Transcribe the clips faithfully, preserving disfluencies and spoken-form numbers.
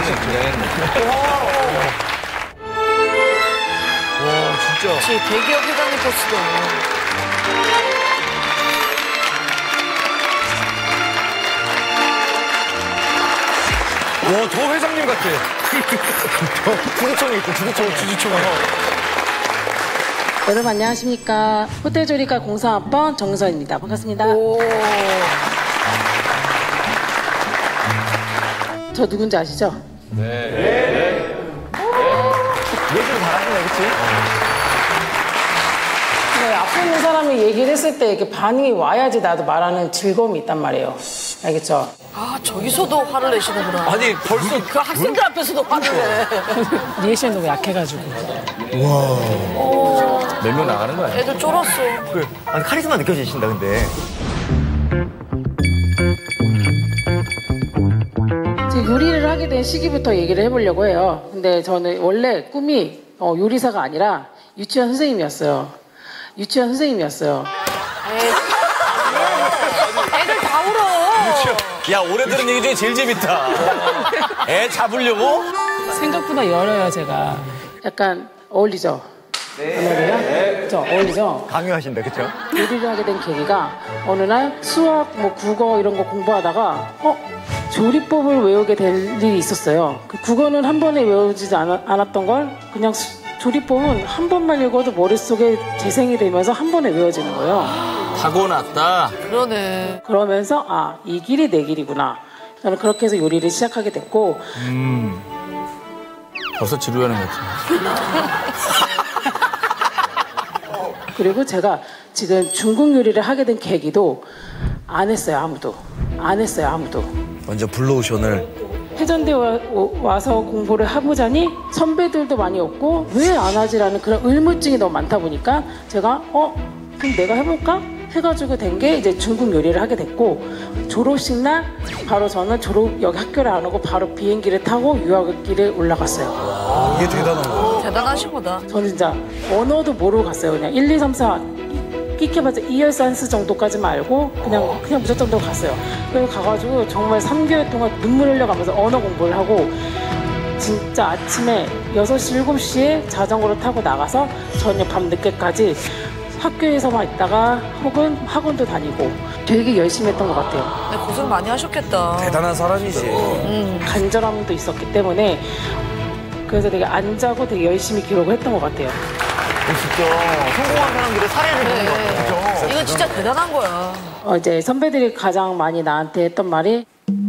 와, 진짜. 그치, 대기업 회장님 포스도. 와, 저 회장님 같아. 주주총회 있고, 주주총, 주주총회. 여러분 안녕하십니까. 호텔조리과 공사학번 정선입니다. 반갑습니다. 오. 저 누군지 아시죠? 네. 네. 얘기를 잘하시네, 그치? 네, 앞에 있는 사람이 얘기를 했을 때 이렇게 반응이 와야지 나도 말하는 즐거움이 있단 말이에요. 알겠죠? 아, 저기서도 화를 내시는구나. 아니, 벌써. 그 학생들 앞에서도 화를 내. 리액션이 너무 약해가지고. 몇 명 나가는 거야? 애들 쫄았어. 그래. 아니, 카리스마 느껴지신다, 근데. 지금 요리를 하게 된 시기부터 얘기를 해보려고 해요. 근데 저는 원래 꿈이 어, 요리사가 아니라 유치원 선생님이었어요. 유치원 선생님이었어요. 애들 다 울어. 야, 올해 들은 얘기 중에 제일 재밌다. 애 잡으려고? 생각보다 열어요, 제가. 약간 어울리죠? 네. 어울려요? 그죠? 어울리죠? 강요하신다, 그쵸? 요리를 하게 된 계기가 어느 날 수학, 뭐 국어 이런 거 공부하다가 어? 조리법을 외우게 될 일이 있었어요. 그 국어는 한 번에 외우지 않, 않았던 걸 그냥 수, 조리법은 한 번만 읽어도 머릿속에 재생이 되면서 한 번에 외워지는 거예요. 타고났다. 그러네. 그러면서 아, 이 길이 내 길이구나. 저는 그렇게 해서 요리를 시작하게 됐고 음. 벌써 지루하는 것 같아. 그리고 제가 지금 중국 요리를 하게 된 계기도 안 했어요, 아무도. 안 했어요, 아무도. 완전 블루오션을. 해전대 와, 와서 공부를 해보자니 선배들도 많이 없고 왜 안 하지라는 그런 의무증이 너무 많다 보니까 제가 어? 그럼 내가 해볼까? 해가지고 된 게 이제 중국 요리를 하게 됐고 졸업식 날 바로 저는 졸업 여기 학교를 안 오고 바로 비행기를 타고 유학길에 올라갔어요. 아, 이게 대단한 거야. 대단하시보다. 저는 진짜 언어도 모르고 갔어요. 그냥 일, 이, 삼, 사 끼켜봤자 이열산스 정도까지만 알고 그냥 그냥 무작정으로 갔어요. 그래서 가가지고 정말 삼 개월 동안 눈물 흘려가면서 언어 공부를 하고 진짜 아침에 여섯 시, 일곱 시에 자전거를 타고 나가서 저녁 밤 늦게까지 학교에서만 있다가 혹은 학원도 다니고 되게 열심히 했던 것 같아요. 네, 고생 많이 하셨겠다. 대단한 사람이지. 음. 간절함도 있었기 때문에 그래서 되게 안 자고 되게 열심히 기록을 했던 것 같아요. 진짜 성공한 사람들의 사례를 보는 것 같아요. 그죠? 이건 진짜 대단한 거야. 어, 이제 선배들이 가장 많이 나한테 했던 말이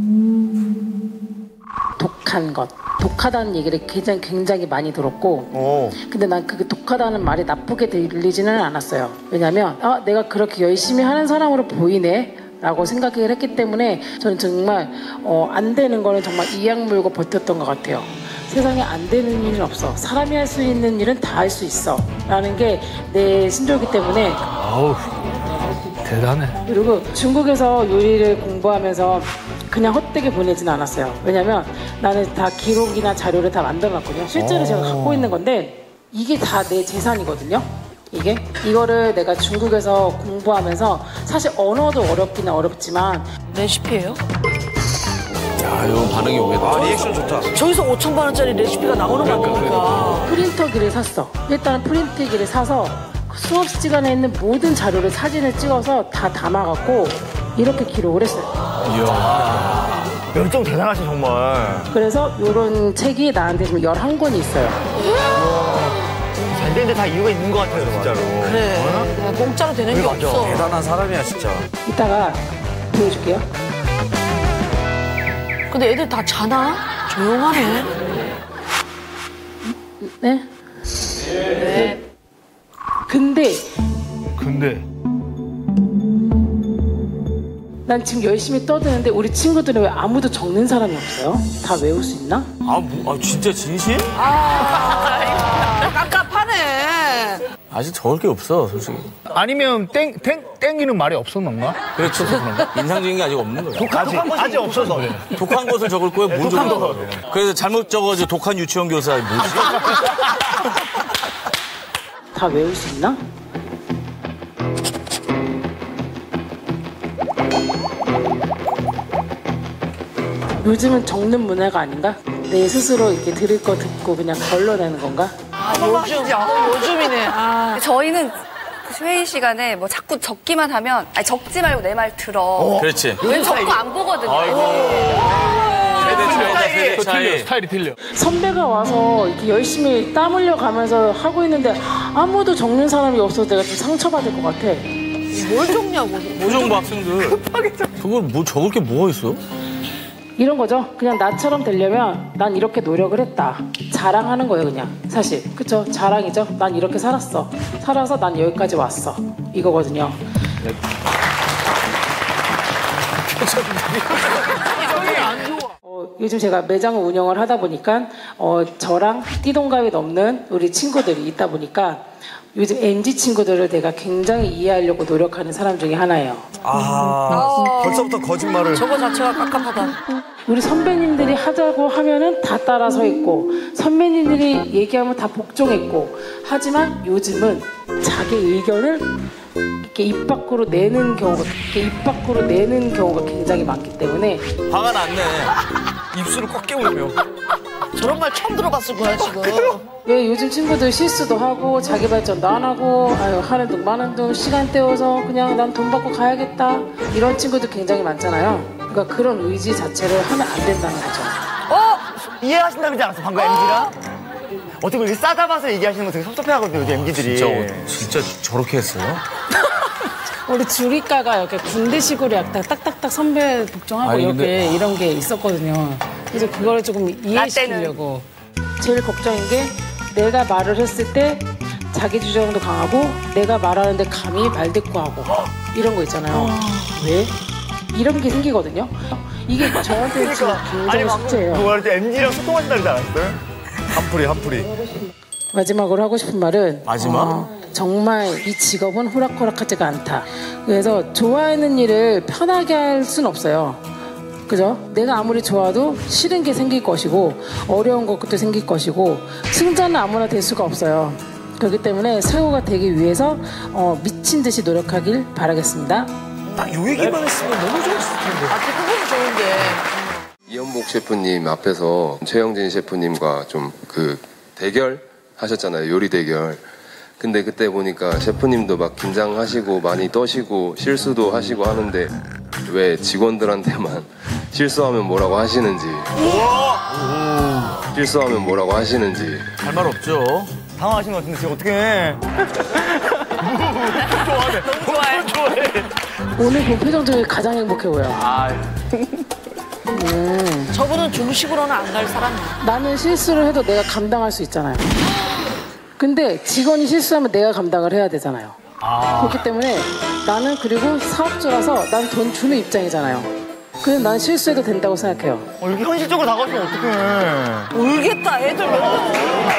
독한 것. 독하다는 얘기를 굉장히, 굉장히 많이 들었고 오. 근데 난 그게 독하다는 말이 나쁘게 들리지는 않았어요. 왜냐면 아, 내가 그렇게 열심히 하는 사람으로 보이네 라고 생각을 했기 때문에 저는 정말 어, 안 되는 거는 정말 이악 물고 버텼던 것 같아요. 세상에 안 되는 일은 없어. 사람이 할 수 있는 일은 다 할 수 있어 라는 게 내 신조이기 때문에 아우, 대단해. 그리고 중국에서 요리를 공부하면서 그냥 헛되게 보내진 않았어요. 왜냐면 나는 다 기록이나 자료를 다 만들어놨거든요. 실제로 제가 갖고 있는 건데 이게 다 내 재산이거든요. 이게 이거를 내가 중국에서 공부하면서 사실 언어도 어렵기는 어렵지만 레시피예요? 야, 이거 반응이 오겠다. 아, 리액션 좋다. 저기서 오천만 원짜리 레시피가 나오는 거 아닙니까? 프린터기를 샀어. 일단 프린터기를 사서 수업 시간에 있는 모든 자료를 사진을 찍어서 다 담아갖고 이렇게 기록을 했어요. 이야. 열정 대단하시 정말. 그래서 이런 책이 나한테 지금 열한 권이 있어요. 잘 되는데 다 이유가 있는 것 같아요, 진짜로. 그래. 그냥 공짜로 되는 게 맞아. 없어. 대단한 사람이야, 진짜. 이따가 보여줄게요. 근데 애들 다 자나? 조용하네. 네? 네. 근데 근데. 난 지금 열심히 떠드는데 우리 친구들은 왜 아무도 적는 사람이 없어요? 다 외울 수 있나? 아, 뭐, 아 진짜 진심? 아, 깝깝하네. 아직 적을 게 없어, 솔직히. 아니면 땡, 땡, 땡기는 말이 없었는가? 그렇죠. 인상적인 게 아직 없는 거야. 아직, 아직 없어서. 독한 것을 적을 거야? 뭘 적을 거야? 그래서 잘못 적어서 독한 유치원 교사 뭐지? 다 외울 수 있나? 요즘은 적는 문화가 아닌가? 내 스스로 이렇게 들을 거 듣고 그냥 걸러내는 건가? 아, 요즘, 어, 요즘이네. 아. 저희는 그 회의 시간에 뭐 자꾸 적기만 하면 아니 적지 말고 내 말 들어. 그렇지. 왜 적고 안 보거든요. 세대 차이다, 세대 틀려, 차이. 스타일이 틀려. 선배가 와서 이렇게 열심히 땀 흘려 가면서 하고 있는데 아무도 적는 사람이 없어서 내가 좀 상처받을 것 같아. 뭘 적냐고. 고정부 학생들. 그걸 뭐 적을 게 뭐가 있어? 이런 거죠. 그냥 나처럼 되려면 난 이렇게 노력을 했다. 자랑하는 거예요, 그냥. 사실. 그쵸? 자랑이죠. 난 이렇게 살았어. 살아서 난 여기까지 왔어. 이거거든요. 어, 요즘 제가 매장을 운영을 하다 보니까 어, 저랑 띠동갑이 넘는 우리 친구들이 있다 보니까 요즘 엠지 친구들을 내가 굉장히 이해하려고 노력하는 사람 중에 하나예요. 아, 벌써부터 거짓말을. 저거 자체가 깝깝하다. 우리 선배님들이 하자고 하면은 다 따라서 있고 선배님들이 얘기하면 다 복종했고 하지만 요즘은 자기 의견을 이렇게 입 밖으로 내는 경우가 이렇게 입 밖으로 내는 경우가 굉장히 많기 때문에 화가 났네. 입술을 꽉 깨물며. 저런 말 처음 들어봤을 거야, 지금. 왜 요즘 친구들 실수도 하고 자기 발전도 안 하고 아유 하는 둥 마는 둥 시간 때워서 그냥 난 돈 받고 가야겠다 이런 친구들 굉장히 많잖아요. 그러니까 그런 의지 자체를 하면 안 된다는 거죠. 어? 이해하신다 그러지 않았어 방금 엠지랑? 어떻게 이렇게 싸잡아서 얘기하시는 거 되게 섭섭해하거든요 요즘 엠지들이. 진짜, 진짜 저렇게 했어요? 우리 주리과가 이렇게 군대식으로 약간 딱딱딱 선배 복종하고 아니, 이렇게 근데- 이런 게 있었거든요. 그래서 그거를 조금 이해시키려고. 제일 걱정인 게 내가 말을 했을 때 자기 주장도 강하고 내가 말하는데 감히 말대꾸하고 이런 거 있잖아요. 왜? 이런 게 생기거든요. 이게 저한테 지금 굉장히 숙제예요. 뭐할 때 엠지랑 소통하신다 그러지 않았어요? 한풀이, 한풀이. 마지막으로 하고 싶은 말은 마지막? 어, 정말 이 직업은 호락호락하지가 않다. 그래서 좋아하는 일을 편하게 할 수는 없어요. 그죠? 내가 아무리 좋아도 싫은 게 생길 것이고 어려운 것도 생길 것이고 승자는 아무나 될 수가 없어요. 그렇기 때문에 최고가 되기 위해서 어, 미친 듯이 노력하길 바라겠습니다. 딱 요 얘기만 했으면 너무 좋았을 텐데. 아, 그 부분이 좋은데. 이연복 셰프님 앞에서 최영진 셰프님과 좀 그 대결 하셨잖아요. 요리 대결. 근데 그때 보니까 셰프님도 막 긴장하시고 많이 떠시고 실수도 하시고 하는데 왜 직원들한테만 실수하면 뭐라고 하시는지 실수하면 뭐라고 하시는지 할 말 없죠. 당황하신 것 같은데 지금 어떡해. 좋아하네. 너무 좋아해. 좋아해. 오늘 본 표정 중에 가장 행복해 보여. 저분은 중식으로는 안 갈 사람이야. 나는 실수를 해도 내가 감당할 수 있잖아요. 근데 직원이 실수하면 내가 감당을 해야 되잖아요. 그렇기 때문에 나는 그리고 사업주라서 난 돈 주는 입장이잖아요. 그래서 난 실수해도 된다고 생각해요. 어, 이렇게 현실적으로 다가오시면 어떡해. 울겠다, 애들 몇 명.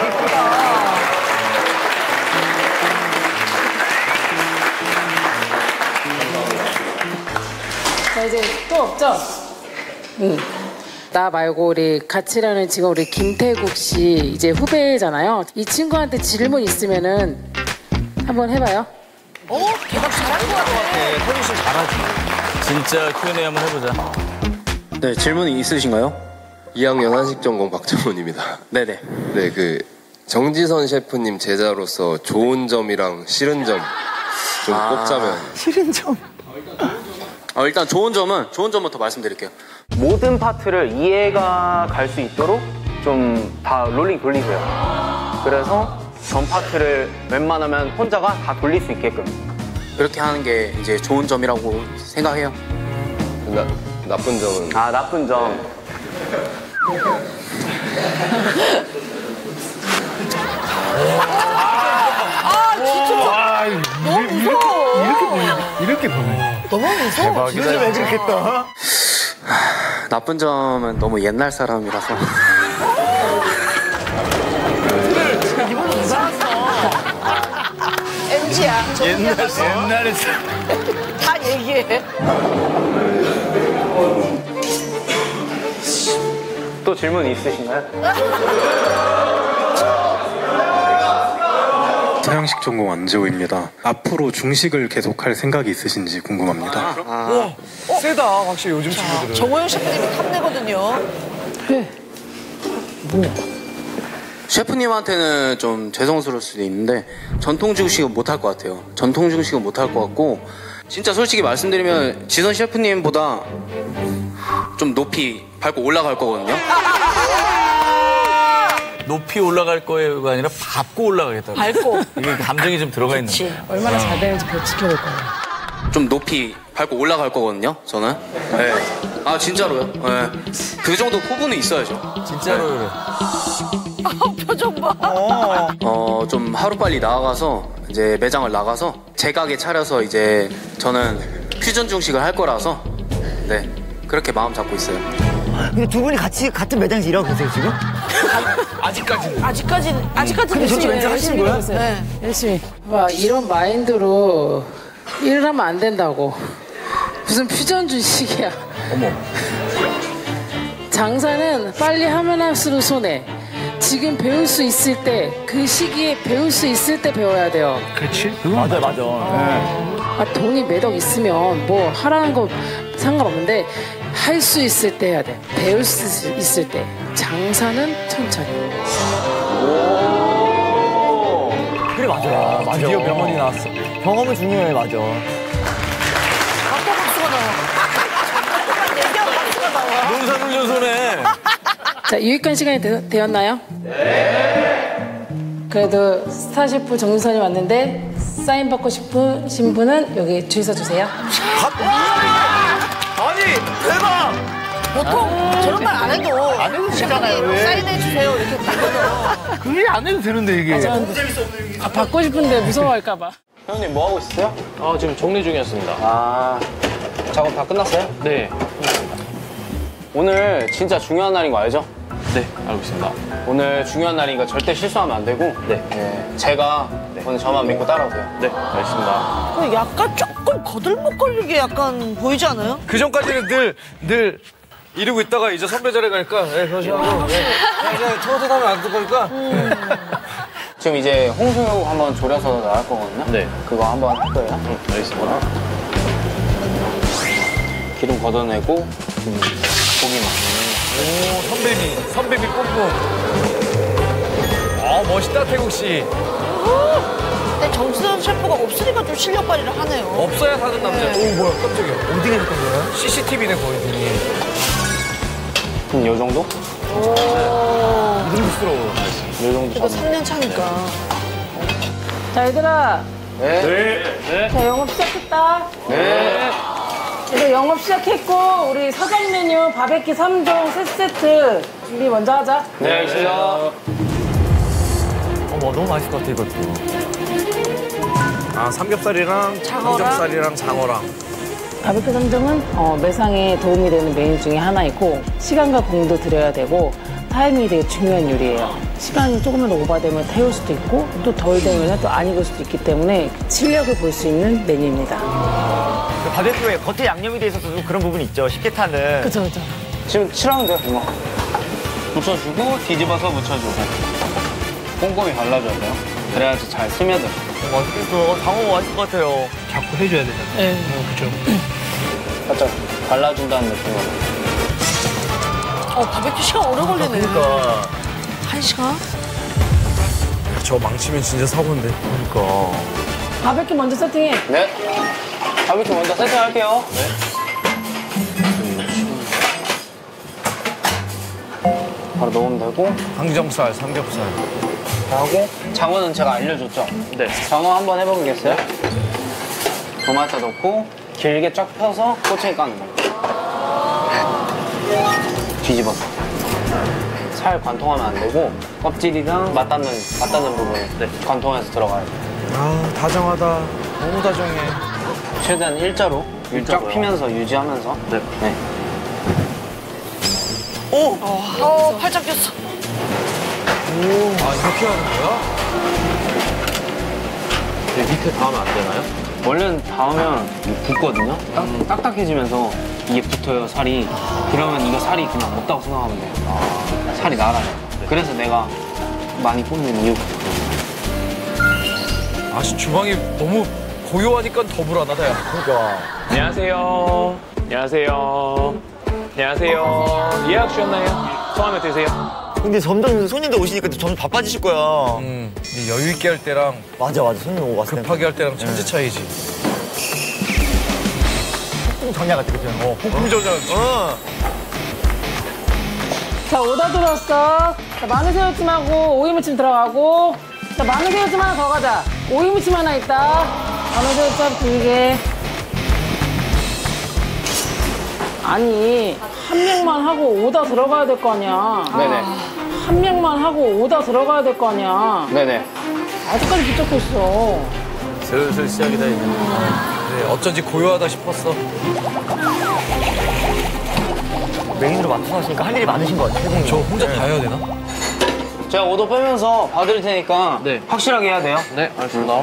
자, 이제 또 없죠? 응. 나 말고 우리 같이 일하는 지금 우리 김태국 씨 이제 후배잖아요. 이 친구한테 질문 있으면은 한번 해봐요. 어? 대답 잘할 것 같아. 태국 씨 잘하지. 진짜 큐 앤에이 한번 해보자. 네, 질문이 있으신가요? 이 학년 한식 전공 박정훈입니다. 네네. 네, 그 정지선 셰프님 제자로서 좋은 점이랑 싫은 점 좀 꼽자면 싫은 점. 어, 일단 좋은 점은 좋은 점부터 말씀드릴게요. 모든 파트를 이해가 갈 수 있도록 좀 다 롤링 돌리세요. 그래서 전 파트를 웬만하면 혼자가 다 돌릴 수 있게끔. 그렇게 하는 게 이제 좋은 점이라고 생각해요. 나, 나쁜 점은 아, 나쁜 점. 와, 너무 무서워. 이렇게 보네. 이렇게 보네. 너무 무서워. 진짜 왜 그렇게 또? 나쁜 점은 너무 옛날 사람이라서. 엠지야. 옛날, 옛날에. 다 얘기해. 또 질문 있으신가요? 서양식 전공 안재호입니다. 앞으로 중식을 계속할 생각이 있으신지 궁금합니다. 와, 세다, 확실히 요즘 친구들은. 정호영 셰프님이 탐내거든요. 그래. 기분이야. 셰프님한테는 좀 죄송스러울 수도 있는데 전통 중식은 못할 것 같아요. 전통 중식은 못할 것 같고 진짜 솔직히 말씀드리면 지선 셰프님보다 좀 높이 밟고 올라갈 거거든요. 높이 올라갈 거예요가 아니라 밟고 올라가겠다. 밟고. 이게 감정이 좀 들어가 있는 거야. 얼마나 잘 되는지 그걸 지켜볼 거야. 좀 높이 밟고 올라갈 거거든요, 저는. 네. 아, 진짜로요. 네. 그 정도 포부는 있어야죠. 진짜로 그래. 표정 봐. 어, 좀 하루빨리 나가서 이제 매장을 나가서 제 가게 차려서 이제 저는 퓨전 중식을 할 거라서 네. 그렇게 마음 잡고 있어요. 근데 두 분이 같이 같은 매장에서 일하고 계세요, 지금? 아직까지는. 아직까지는, 아직까지는 근데 저도 왠지 하시는 거야? 네. 열심히. 와, 이런 마인드로 일을 하면 안 된다고. 무슨 퓨전 중식이야. 어머. 장사는 빨리 하면 할수록 손해. 지금 배울 수 있을 때, 그 시기에 배울 수 있을 때 배워야 돼요. 그렇지? 맞아, 맞아. 네. 아, 돈이 매덕 있으면 뭐 하라는 거 상관없는데 할 수 있을 때 해야 돼. 배울 수 있을 때. 장사는 천천히. 그래, 맞아. 맞아. 드디어 명언이 나왔어. 경험은 중요해, 맞아. 아까 박수가 나와. 얘기하고 박수가 나와. 논산훈련소네. 자, 유익한 시간이 되, 되었나요? 네. 그래도 스타셰프 정준선이 왔는데 사인 받고 싶으신 분은 여기 줄 서주세요. 아니, 대박! 보통 저런 말 안 해도. 안 해도 되잖아요. 사인해주세요. 이렇게 가거든. 그게 안 해도 되는데, 이게. 아, 받고 싶은데 무서워할까봐. 형님 뭐 하고 있어요? 아, 지금 정리 중이었습니다. 아, 작업 다 끝났어요? 네. 오늘 진짜 중요한 날인 거 알죠? 네, 알고 있습니다. 오늘 중요한 날이니까 절대 실수하면 안 되고 네. 네, 제가 네. 오늘 저만 믿고 따라오세요. 네, 알겠습니다. 근데 약간 조금 거들먹거리게 약간 보이지 않아요? 그 전까지는 늘, 늘 이러고 있다가 이제 선배 자리에 가니까, 네, 그러시 하고, 네. 그냥 처음부터 하면 안 될 거니까. 네. 지금 이제 홍수육 한번 졸여서 나갈 거거든요. 네. 그거 한번 할 거예요. 응, 알겠습니다. 기름 걷어내고 음, 고기만. 오, 선배미, 선배미 뿜뿜. 아, 멋있다, 태국씨. 근데 정수현 셰프가 없으니까 좀 실력 발휘를 하네요. 없어야 사는 남자. 네. 오, 뭐야, 깜짝이야. 어디 계셨던 거야? 씨씨티비네, 거의 눈이. 음, 요 정도? 오. 이름스러워. 요 정도 그래도 잡으면. 삼 년 차니까. 자, 얘들아. 네. 네. 자, 영업 시작했다. 네. 이제 영업 시작했고, 우리 사전 메뉴 바베큐 삼 종 세 세트 준비 먼저 하자. 네, 알겠습니다. 어머, 너무 맛있을 것 같아, 이것도. 아, 삼겹살이랑 장어랑? 삼겹살이랑 장어랑. 바베큐 삼 종은 어, 매상에 도움이 되는 메뉴 중에 하나이고, 시간과 공도 들여야 되고, 타이밍이 되게 중요한 요리예요. 시간이 조금만 더 오버되면 태울 수도 있고, 또 덜 되면 또 안 익을 수도 있기 때문에 실력을 볼 수 있는 메뉴입니다. 그 바베큐에 겉에 양념이 돼 있어서 좀 그런 부분이 있죠. 쉽게 타는. 그쵸, 그쵸. 지금 칠하면 돼요, 이거. 묻혀주고, 뒤집어서 묻혀주고. 꼼꼼히 발라줘야 돼요. 그래야지 잘 스며들어. 맛있겠어. 장어 맛있을 것 같아요. 자꾸 해줘야 되잖아. 네. 어, 그죠. 살짝 발라준다는 느낌으로. 어, 바베큐 시간 오래 걸리네. 그러니까. 한 시간? 저 망치면 진짜 사고인데. 그러니까. 바베큐 먼저 세팅해. 네. 바베큐 먼저 세팅할게요. 네. 바로 넣으면 되고. 항정살, 삼겹살. 하고 장어는 제가 알려줬죠? 네. 장어 한번 해보겠어요? 도마토 넣고 길게 쫙 펴서 꼬챙이 까는 거예요. 뒤집어서. 살 관통하면 안 되고 껍질이랑 맞닿는, 맞닿는 부분 네. 관통해서 들어가야 돼요. 아, 다정하다. 너무 다정해. 최대한 일자로 쫙 피면서 유지하면서 네. 네. 오! 어, 팔짱 꼈어. 오, 아, 이렇게 하는 거야? 네, 밑에 닿으면 안 되나요? 원래는 닿으면 붙거든요? 딱, 딱딱해지면서 이게 붙어요, 살이. 그러면 이거 살이 그냥 없다고 생각하면 돼요. 아, 살이 날아요. 그래서 내가 많이 꽂는 이유가 아, 주방이 너무 고요하니까 더 불안하다, 야. 그러니까. 안녕하세요. 안녕하세요. 안녕하세요. 예약 주셨나요? 성함이 어떻게 되세요? 근데 점점 손님들 오시니까 점점 바빠지실 거야. 음, 여유 있게 할 때랑 맞아 맞아 손님 오고 왔을 때 급하게 할 때랑 천지 차이지. 폭풍 전야 같아 그죠? 어, 폭풍 전야. 어. 자, 오다 들어왔어. 자, 마늘새우찜하고 오이무침 들어가고. 자, 마늘새우찜 하나 더 가자. 오이무침 하나 있다. 마늘새우찜 두 개. 아니, 한 명만 하고 오다 들어가야 될 거 아니야. 네네. 한 명만 하고 오다 들어가야 될 거 아니야. 네네. 아직까지 붙잡고 있어. 슬슬 시작이다, 이제. 네, 어쩐지 고요하다 싶었어. 메인으로 맡아서 하시니까 할 일이 많으신 것 같아요. 저 혼자 다 해야 되나? 제가 오도 빼면서 봐드릴 테니까 네. 확실하게 해야 돼요. 네, 알겠습니다.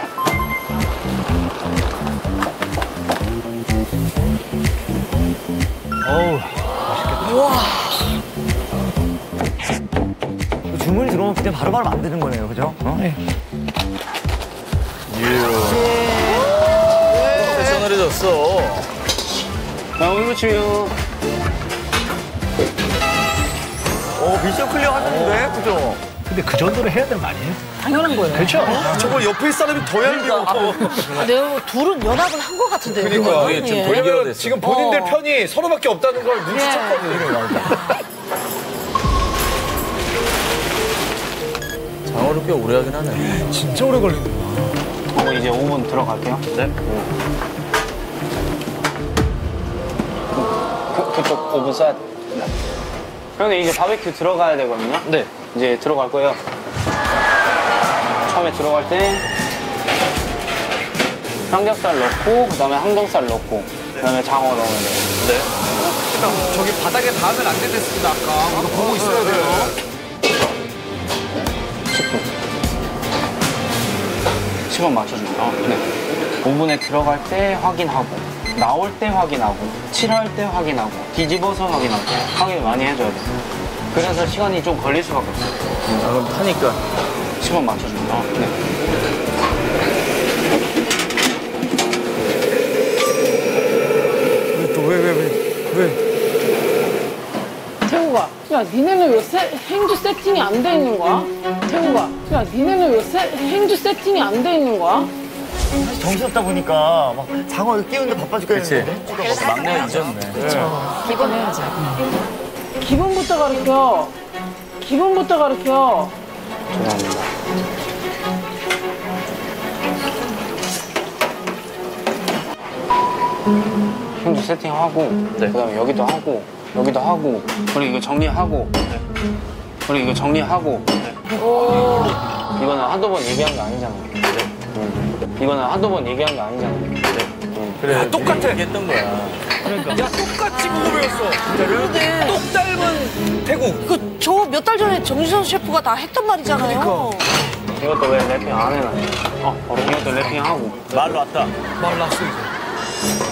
어우, 맛있겠다. 우와. 주문이 들어오면 그때 바로바로 만드는 거네요, 그죠? 어? 네. 프로페셔널해졌어. 자, 오이무침이요. 어, 미션 클리어 하셨는데, 그죠? 근데 그 정도로 해야 되는 거 아니에요? 당연한 거예요. 그렇죠? 저걸 옆에 있을 사람이 더 얄미워. 아, 내가 둘은 연합을 한 것 같은데요. 그러니까. 그게 좀 예. 분위기가 왜냐면 됐어. 지금 본인들 어. 편이 서로밖에 없다는 걸 눈치챘거든요. 장어를 꽤 오래 하긴 하네. 진짜 오래 걸리는구나. 어, 이제 오 분 들어갈게요. 네. 그, 그쪽 오 분 써야 돼. 그런데 이제 바베큐 들어가야 되거든요. 네. 이제 들어갈 거예요. 처음에 들어갈 때 삼겹살 넣고 그다음에 항정살 넣고 그다음에 장어 넣으면 돼요. 네. 저기 바닥에 닿으면 안 된댔습니다, 아까. 이거 보고 있어야 돼요. 십 분. 십 분 맞춰줍니다. 네. 오 분에 들어갈 때 확인하고 나올 때 확인하고 칠할 때 확인하고 뒤집어서 확인하고 확인을 많이 해줘야 돼요. 그래서 시간이 좀 걸릴 수밖에 없어요. 아, 그럼 타니까. 십 분 맞춰줍니다. 네. 또 왜, 왜, 왜, 왜? 태우가, 야, 니네는 왜 세, 행주 세팅이 안 돼 있는 거야? 태우가, 야, 니네는 왜 세, 행주 세팅이 안 돼 있는 거야? 사실 정신없다 보니까 막 장어 이렇게 끼우는데 바빠 죽겠는데. 그치. 막내가 잊었네. 기본 해야지. 기본부터 가르쳐. 기본부터 가르쳐. 죄송합니다. 행주 세팅하고 그다음에 여기도 하고 여기도 하고 그리고 이거 정리하고 그리고 이거 정리하고 이거는 한두 번 얘기한 게 아니잖아요. 음. 이거는 한두 번 얘기한 게 아니잖아요. 음. 그래. 야, 똑같아. 얘기했던 거야. 그러니까. 야, 똑같이 그거 배웠어. 진짜를? 똑 닮은 태국. 이거 저 몇 달 전에 정지선 셰프가 다 했던 말이잖아요. 그러니까. 이것도 왜 랩핑 안 해놨냐? 어, 바로 이것도 랩핑하고 말 왔다. 말 났어, 이제.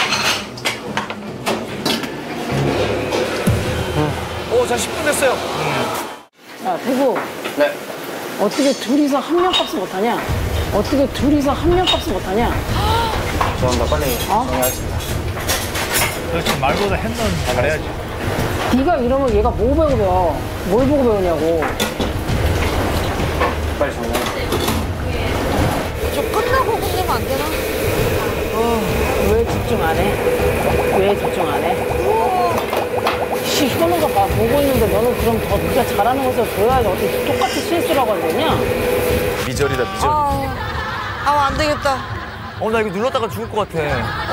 오, 자, 십 분 됐어요. 야, 대구. 네. 어떻게 둘이서 한 명 값을 못하냐? 어떻게 둘이서 한 명 값을 못하냐? 죄송합니다. 빨리 어? 정리하겠습니다. 그렇지. 말보다 했는 잘해야지. 네가 이러면 얘가 뭐 배우고 배워? 뭘 보고 배우냐고. 빨리 정리해. 저 끝나고 끝내면 안 되나? 왜 집중 안 해? 왜 집중 안 해? 씨, 현우가 봐 보고 있는데 너는 그럼 더 네가 잘하는 것을 보여야지. 어떻게 똑같이 실수를 하고 앉았냐? 미절이다, 미절. 아, 아, 안 되겠다. 어, 나 이거 눌렀다가 죽을 것 같아.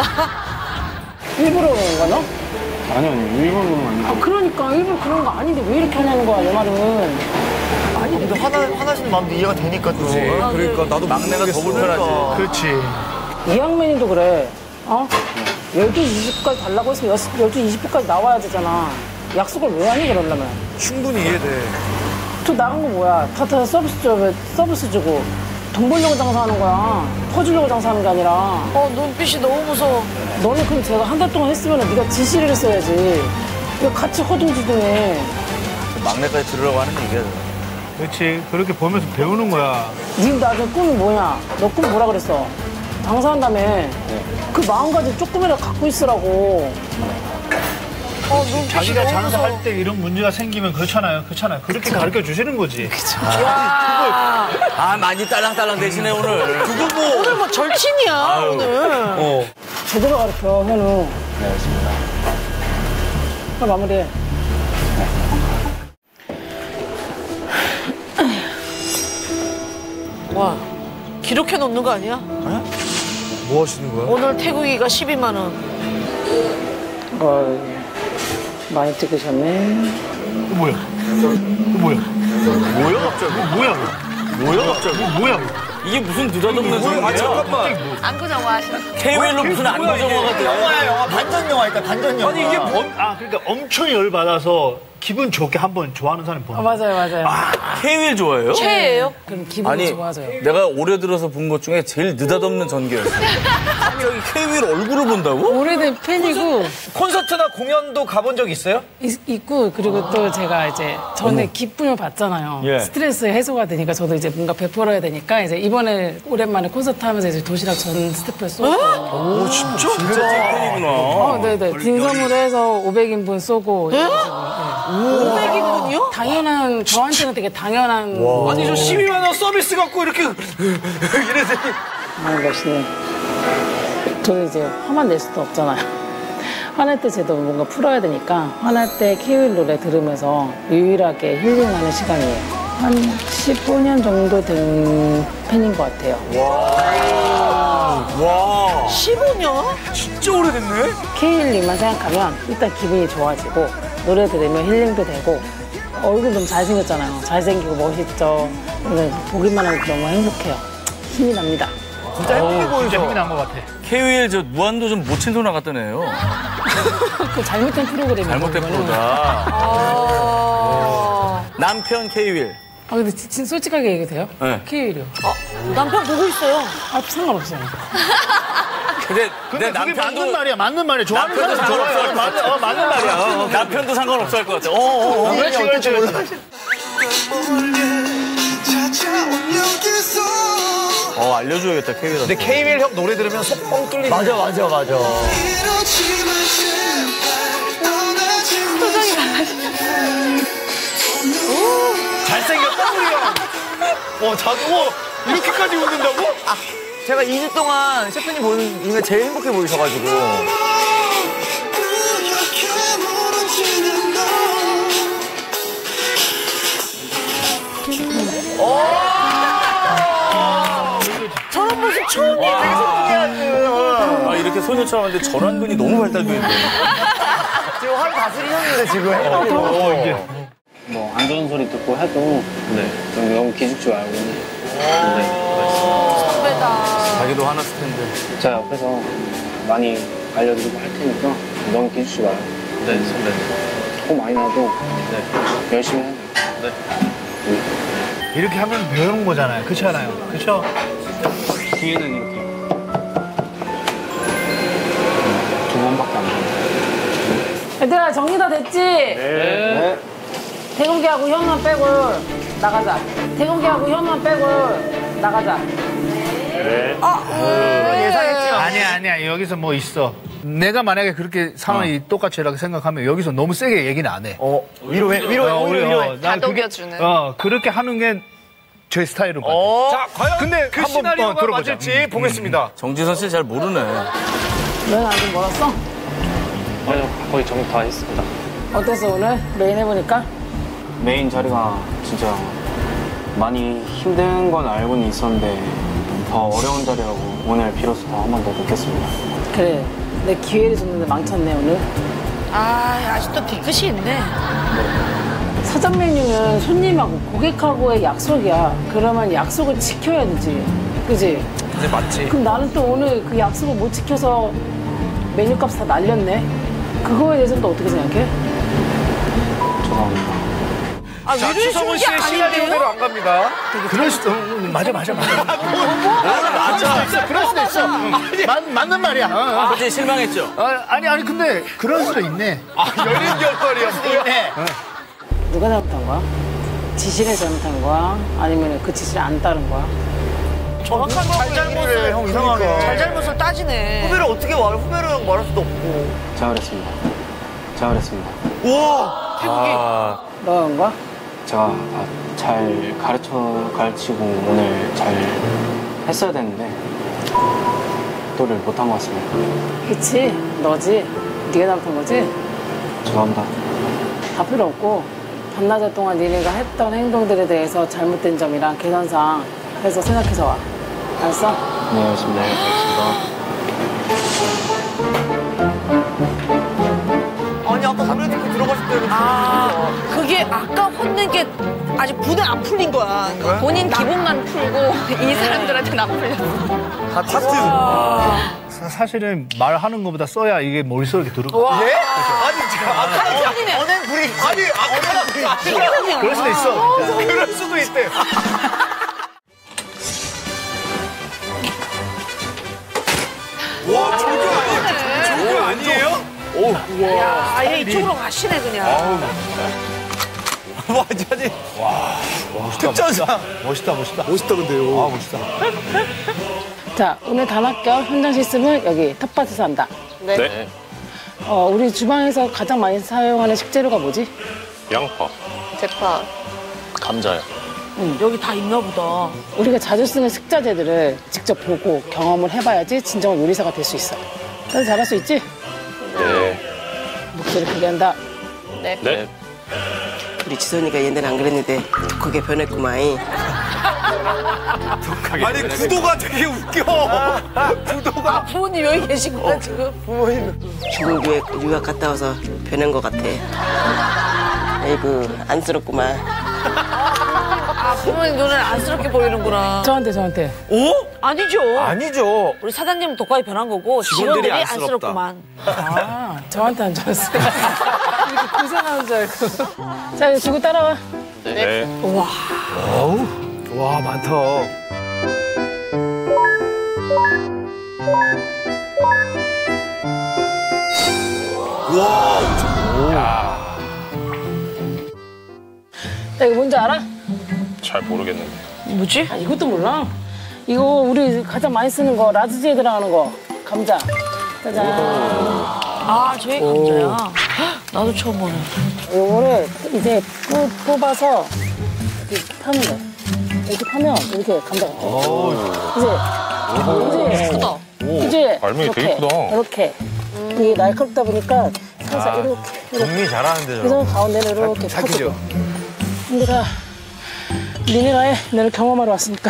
일부러 그런 거야, 너? 아니요, 일부러 그런 거 아니에요. 아, 그러니까 일부러 그런 거 아닌데 왜 이렇게 하냐는 거야, 내 말은. 아니, 근데 화나, 화나시는 마음도 이해가 되니까 또. 그치. 그러니까 나도 막내가 더 불편하지. 그렇지. 이학맨이도 그래. 어? 열두 이십까지 달라고 했으면 열두 이십 분까지 나와야 되잖아. 약속을 왜 하니, 그러려면. 충분히 이해돼. 또 나간 거 뭐야? 다, 다 서비스 줘, 서비스 주고. 돈 벌려고 장사하는 거야. 퍼주려고 장사하는 게 아니라. 어, 눈빛이 너무 무서워. 너는 그럼 제가 한 달 동안 했으면 네가 지시를 했어야지. 왜 같이 허둥지둥해. 막내까지 들으라고 하는 얘기야. 그렇지. 그렇게 보면서 배우는 거야. 네 나중에 꿈이 뭐냐? 너 꿈 뭐라 그랬어? 장사한다며. 그 마음가짐 조금이라도 갖고 있으라고. 어, 눈빛이 자기가 너무 장사할 무서워. 때 이런 문제가 생기면 그렇잖아요. 그렇잖아요. 그렇게 가르쳐 주시는 거지. 야. 아, 많이 딸랑딸랑 되시네, 오늘. 그거 뭐. 오늘 뭐 절친이야, 아유. 오늘. 어. 제대로 가르쳐, 현우. 네, 알겠습니다. 빨리 마무리해. 와, 기록해 놓는 거 아니야? 뭐 하시는 거야? 오늘 태국이가 십이만 원. 어, 많이 찍으셨네. 뭐야? 뭐야? 뭐야, 갑자기? 뭐야? 뭐야, 갑자기? 뭐야? 이게 무슨 느닷없는 소리야? 아, 잠깐만. 안구 정화하시는. 케이윌로 무슨 안구 정화가 돼? 영화야, 영화. 반전 영화니까, 반전 영화. 아니, 이게 뭔, 아, 그러니까 엄청 열받아서 기분 좋게 한번 좋아하는 사람이 보는 아, 거야. 맞아요, 맞아요. 케이윌 좋아해요? 최애예요? 그럼 기분이 아니, 좋아져요. 내가 올해 들어서 본 것 중에 제일 느닷없는 전개였어. 갑자기 케이윌 얼굴을 본다고? 오래된 팬이고, 콘서트나 공연도 가본 적 있어요? 있, 있고, 그리고 또 제가 이제 전에 기쁨을 받잖아요. 예. 스트레스 해소가 되니까 저도 이제 뭔가 베풀어야 되니까 이제 이번에 오랜만에 콘서트 하면서 이제 도시락 전 스태프를 쏘고. 오, 진짜? 진짜 찐팬이구나. 어, 네네. 빈 선물로 해서 오백 인분 쏘고. 이런 식으로. 오백 인분이요? 당연한, 저한테는 되게 당연한. 아니, 저 십이만 원 서비스 갖고 이렇게 이래서. 아, 멋있네. 저는 이제 화만 낼 수도 없잖아요. 화낼 때 저도 뭔가 풀어야 되니까 화날 때 케이윌 노래 들으면서 유일하게 힐링하는 시간이에요. 한 십오 년 정도 된 팬인 것 같아요. 와. 십오 년? 진짜 오래됐네? 케이윌님만 생각하면 일단 기분이 좋아지고 노래 들으면 힐링도 되고 얼굴 너무 잘생겼잖아요. 잘생기고 멋있죠. 오늘 보기만 해도 너무 행복해요. 힘이 납니다. 진짜 행복해 보이죠? 진짜 힘이 난 것 같아. 케이윌 저 무한도전 모친소 나갔던 애요. 그 잘못된 프로그램이에요. 잘못된 그거는. 프로다. 아. 남편 케이윌. 아, 근데 진- 진짜 솔직하게 얘기해도 돼요? 네. 케이윌이요. 남편 보고 있어요. 아, 상관없어요. 근데, 근데 내 그게 남편도 맞는 말이야, 맞는 말이야. 좋아하는 남편도 사람 좋아요. 상관없어. 맞는, 어, 맞는 말이야. 어. 남편도 상관없어 할 것 같아. 어, 어, 어. 그렇지, 그렇지, 그렇지. 어, 알려줘야겠다, 케이윌한테. 근데 케이윌 형 노래 들으면 속 뻥 뚫리네. 맞아, 맞아, 맞아. 잘생겼다, 우리 형. 어, 자도, 어, 이렇게까지 웃는다고? 제가 이 주 동안 셰프님 보는 중에 제일 행복해 보이셔가지고. 저런 모습 처음이에요. 아, 이렇게 소녀처럼 하는데 전완근이 너무 발달돼 있네. 지금 하루 다스리셨는데, 지금. 어, 이게. 뭐 안 좋은 소리 듣고 해도 네. 좀 너무 기죽지 말고 네. 선배다. 자기도 화났을 텐데. 제가 옆에서 많이 알려드리고 할 테니까 너무 기죽지 마요. 네, 선배님. 호 많이 나도 네. 열심히 해요. 네. 이렇게 하면 배우는 거잖아요. 그렇지 않아요? 그렇죠? 뒤에는 이렇게 두 번밖에 안 돼요. 얘들아, 정리 다 됐지? 네. 태국이하고 현우만 빼고 나가자. 태국이하고 현우만 빼고 나가자. 예상했죠? 아니야, 아니야. 여기서 뭐 있어. 내가 만약에 그렇게 상황이 똑같이 라고 생각하면 여기서 너무 세게 얘기는 안 해. 어, 위로해, 위로해, 어, 오히려 우리, 위로해. 어, 난 그게- 다독여주는. 어, 그렇게 하는 게 제 스타일인 것 같아. 어? 자, 과연 근데 그 한번, 시나리오가 어, 들어보자. 맞을지 보겠습니다. 정지선 씨 잘 모르네. 너는 아직 멀었어? 아니요, 거의 정리 다 했습니다. 어땠어, 오늘? 메인 해보니까? 메인 자리가 진짜 많이 힘든 건 알고는 있었는데 더 어려운 자리라고 오늘 비로소 더 한 번 더 느꼈습니다. 그래. 내 기회를 줬는데 망쳤네, 오늘. 아, 아직도 뒤끝이 있네. 사전 메뉴는 손님하고 고객하고의 약속이야. 그러면 약속을 지켜야 되지. 그지? 이제 맞지. 그럼 나는 또 오늘 그 약속을 못 지켜서 메뉴값 다 날렸네. 그거에 대해서는 또 어떻게 생각해? 죄송합니다. 아, 자, 위로해 추성훈 주는 게 씨의 시나리오대로 아닌데요? 안 갑니다. 그럴 수도, 음, 맞아, 맞아, 맞아. 맞아. 있어, 그럴 수도 있어. 맞, 맞는 말이야. 어, 어. 그치, 실망했죠? 어, 아니, 아니, 근데 그럴 수도 있네. 열린 결발이야, 뭐야. 누가 잘못한 거야? 지시를 잘못한 거야? 아니면 그 지시를 안 따른 거야? 정확한 잘잘못을, 형, 이상하게. 잘잘못을 따지네. 후배를 어떻게 말, 후배를 말할 수도 없고. 잘 그랬습니다. 제가 그랬습니다. 우와! 아, 너인 거야? 제가 잘 가르쳐 가르치고 오늘 잘 했어야 되는데 또를 못한 것 같습니다. 그치, 너지. 네가 잘못한 거지? 죄송합니다. 다 필요 없고 반나절 동안 니네가 했던 행동들에 대해서 잘못된 점이랑 개선사항 해서 생각해서 와. 알았어? 네, 알겠습니다. 네, 알겠습니다. 아니 아까 노래 듣고 들어가실 때는 아, 그게 아까 혼낸 게 아직 분에 안 풀린 거야. 본인 기분만 풀고 이 사람들한테는 안 풀렸어. 하트. 사실은 말하는 것보다 써야 이게 머릿속에 들어가. 예? 아니 지금 아까 언행 불이 아니 아까 불이 그럴 수도 있어. 그럴 수도 있대. 와, 조교 아니에요? 조교 아니에요? 오, 야, 아예 이쪽으로 가시네 그냥. 완전히. 와, 특전사. 멋있다, 멋있다. 멋있다, 근데요. 아, 멋있다. 자, 오늘 단합격 현장 실습은 여기 텃밭에서 한다. 네. 어, 우리 주방에서 가장 많이 사용하는 식재료가 뭐지? 양파. 대파. 감자요. 여기 다 있나 보다. 우리가 자주 쓰는 식자재들을 직접 보고 경험을 해봐야지 진정한 요리사가 될 수 있어. 다들 잘할 수 있지? 네. 목소리 크게 한다. 네. 네. 우리 지선이가 옛날에 안 그랬는데 독하게 변했구만. 아니, 구도가 되게 웃겨. 구도가. 아, 부모님 여기 계시구나 지금. 부모님. 중국에 유학 갔다 와서 변한 것 같아. 아이고 안쓰럽구만. 아, 부모님 눈엔 안쓰럽게 보이는구나. 저한테 저한테. 오? 아니죠. 아니죠. 우리 사장님은 독하게 변한 거고 직원들이 직원들이 안쓰럽다. 안쓰럽구만. 아, 저한테 안 줬어요. 이렇게 고생하는 줄 알고. 자, 이제 주고 따라와. 네. 와. 어우, 와, 많다. 와, 야, 이거 뭔지 알아? 잘 모르겠는데. 뭐지? 아, 이것도 몰라? 이거 우리 가장 많이 쓰는 거, 라즈지에 들어가는 거. 감자. 짜잔. 아, 저게 감자야. 헉, 나도 처음 보네. 요거를 이제 뿌, 뽑아서 이렇게 파면 돼. 이렇게 파면 이렇게 감자가 돼. 이제, 이제. 크다. 이제. 알맹이 이렇게, 되게 크다. 이렇게. 이게 날카롭다 보니까 살짝 이렇게. 이렇게. 정리 잘하는데, 그래서 가운데는 이렇게 착히죠. 힘들어. 니네가 해. 내가 경험하러 왔으니까.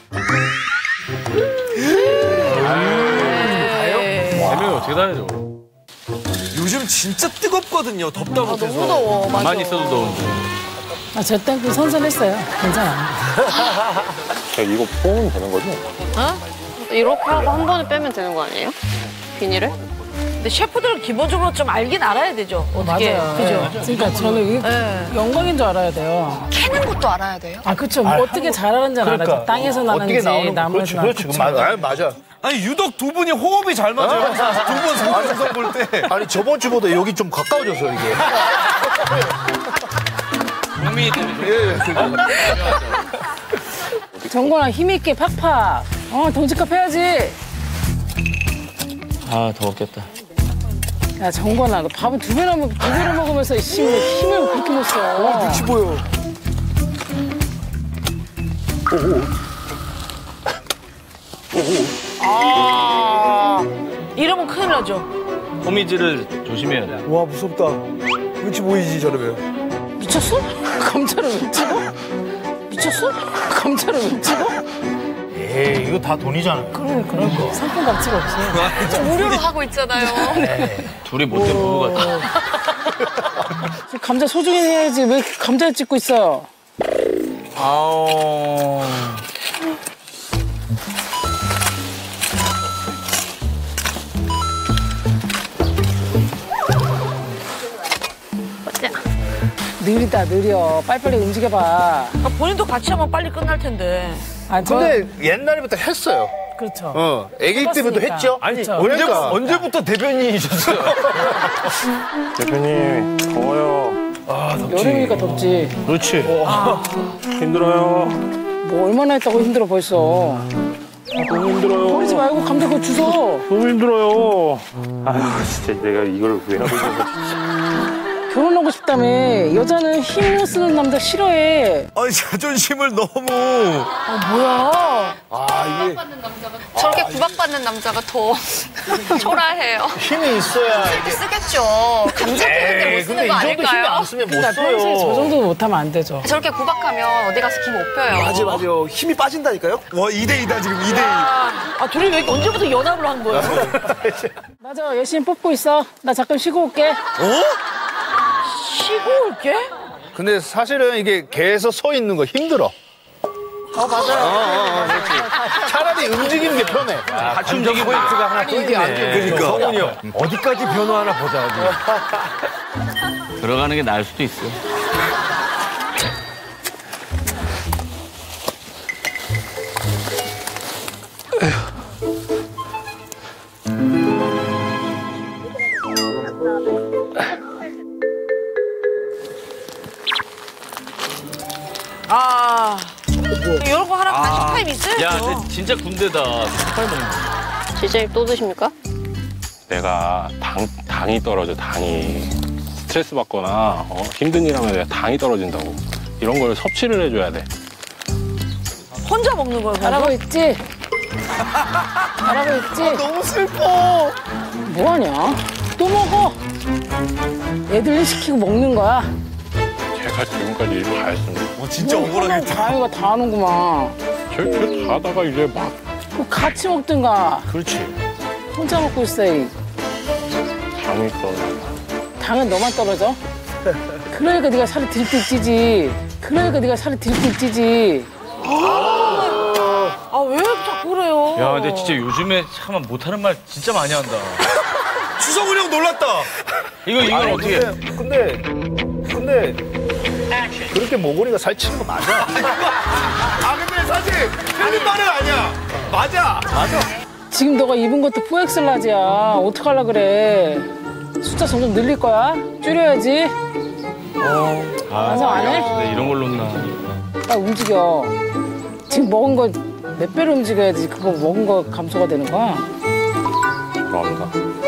알맹이 어떻게 다 해줘? 요즘 진짜 뜨겁거든요. 덥다 못해서. 너무 더워. 맞아. 가만히 있어도 더운데. 아, 저 땡 선선했어요. 괜찮아. 자, 이거 뽑으면 되는 거죠? 어? 이렇게 하고 한 번에 빼면 되는 거 아니에요? 비닐을? 근데 셰프들은 기본적으로 좀 알긴 알아야 되죠. 어떻게. 맞아요. 그죠? 네. 그러니까 저는 이게 네. 영광인 줄 알아야 돼요. 캐는 것도 알아야 돼요? 아, 그쵸. 뭐 어떻게 잘하는지는 그러니까. 알아요. 땅에서 나는지, 어떻게 나오는 나무에서 그렇지, 그렇지. 나는지. 맞아. 맞아. 아니, 유독 두 분이 호흡이 잘 맞아요. 두 분 상상성 볼 때. 아니, 저번 주보다 여기 좀 가까워져서 이게. 국민이 때문에. 예, 정권아, 힘있게 팍팍. 어, 덩치값 해야지. 아, 더웠겠다. 야, 정권아, 너 밥은 두 배나 먹, 두 배를 먹으면서 씨, 힘을 그렇게 못 써. 눈치 보여. 아. 이러면 큰일 나죠. 호미질을 조심해야 돼. 와, 무섭다. 눈치 보이지, 저러면. 미쳤어? 감자를 왜 찍어? 미쳤어? 감자를 왜 찍어? 에이, 이거 다 돈이잖아요. 그러니까. 그러니까. 상품 가치가 없어. 무료로 하고 있잖아요. 둘이 못된 부부 같아. 감자 소중히 해야지. 왜 이렇게 감자를 찍고 있어요? 아우. 느리다, 느려. 빨리빨리 움직여봐. 아, 본인도 같이 하면 빨리 끝날 텐데. 아, 저, 근데 옛날부터 했어요. 그렇죠. 어, 애기 때부터 해봤으니까. 했죠. 아니, 그쵸. 언제, 그러니까. 언제부터 대변인이셨어요? 대표님, 더워요. 아, 덥지. 여름이니까 덥지. 그렇지. 힘들어요. 뭐 얼마나 했다고 힘들어 벌써. 너무 힘들어요. 버리지 말고 감자 그거 주워. 너무 힘들어요. 아유, 진짜 내가 이걸 왜 하고 있는 거지? 결혼하고 싶다며. 여자는 힘 못 쓰는 남자 싫어해. 아니, 자존심을 너무. 아, 뭐야. 아, 이게. 저렇게 구박받는 남자가 더 초라해요. 힘이 있어야. 쓸 때 쓰겠죠. 감정 표현 때못 쓰는 거 근데 이 정도 힘이 아닐까요? 안 쓰면 못 그러니까 써요. 평소에 저 정도 못하면 안 되죠. 저렇게 구박하면 어디 가서 기분 못 펴요. 맞아, 맞아. 힘이 빠진다니까요? 와, 이 대 이다, 지금 이 대 이. 아, 둘이 왜 이렇게 언제부터 연합을 한 거예요? 맞아, 열심히 뽑고 있어. 나 잠깐 쉬고 올게. 어? 쉬고 올게? 근데 사실은 이게 계속 서 있는 거 힘들어. 어, 맞아요. 어, 어, 그렇지. 차라리 움직이는 게 편해. 같이 움직이고 포인트가 하나 또 있네. 그러니까. 성훈이 형. 어디까지 변화하나 보자. 들어가는 게 나을 수도 있어. 아. 이런 거 하나 간식 타임 있어야죠. 야, 근데 진짜 군대다. 색깔 먹는 거. 실장님 또 드십니까? 내가 당, 당이 떨어져, 당이. 스트레스 받거나 어, 힘든 일 하면 내가 당이 떨어진다고. 이런 걸 섭취를 해줘야 돼. 혼자 먹는 거야, 잘하고 있지? 잘하고 있지? 아, 너무 슬퍼. 뭐하냐? 또 먹어. 애들 일 시키고 먹는 거야. 제가 지금까지 일 다 했습니다. 어, 진짜 억울하겠다. 다행이가 다 하는구만. 저렇게 하다가 이제 막. 그 같이 먹든가. 그렇지. 혼자 먹고 있어. 이. 당이 떨어져. 당은 너만 떨어져. 그러니까 네가 살이 들들 찌지. 그러니까 네가 살이 들들 찌지. 아, 왜 자꾸 그래요? 야, 근데 진짜 요즘에 참 못하는 말 진짜 많이 한다. 추성훈 형 놀랐다. 이거, 이건 아니, 어떻게. 근데, 근데, 근데, 그렇게 모고리가 살찌는 거 맞아. 아, 근데 사실 틀린 말은 아니야. 맞아. 맞아. 지금 너가 입은 것도 포엑셀 라지야. 어떡하려 그래. 숫자 점점 늘릴 거야. 줄여야지. 어. 완성 안 해? 근데 이런 걸로 나. 빨리 움직여. 지금 먹은 거 몇 배로 움직여야지 그거 먹은 거 감소가 되는 거야. 죄송합니다.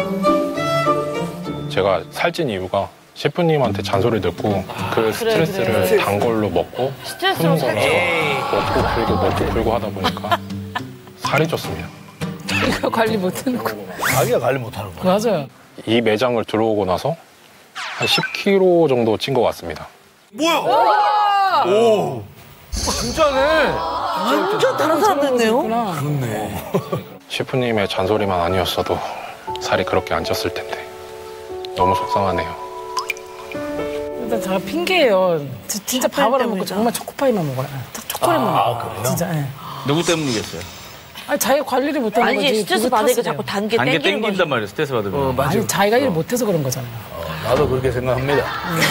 제가 살찐 이유가 셰프님한테 잔소리 듣고 그 스트레스를 그래. 단 걸로 먹고 스트레스로 푸는 거라 살쪄. 먹고 풀고 먹고 풀고 하다 보니까 살이 쪘습니다. 자기가 관리 못하는 거. 자기가 관리 못하는 거야. 맞아요. 이 매장을 들어오고 나서 한 십 킬로그램 정도 찐 것 같습니다. 뭐야? 오. 진짜네. 완전 다른 사람 됐네요. 그렇네. 셰프님의 잔소리만 아니었어도 살이 그렇게 안 쪘을 텐데 너무 속상하네요. 일단 제가 핑계예요. 지- 진짜 밥을 안 먹고 정말 초코파이만 먹어요. 딱 초콜릿만 먹어요. 진짜. 예. 누구 때문이겠어요? 아니 자기 관리를 못하는 아니, 거지. 스트레스 그거 받으니까 탓을 자꾸 해요. 단계 단계 땡기는 거지. 땡긴단 말이야, 스트레스 받으면. 어, 맞아. 아니 자기가 일 못해서 그런 거잖아요. 나도 그렇게 생각합니다.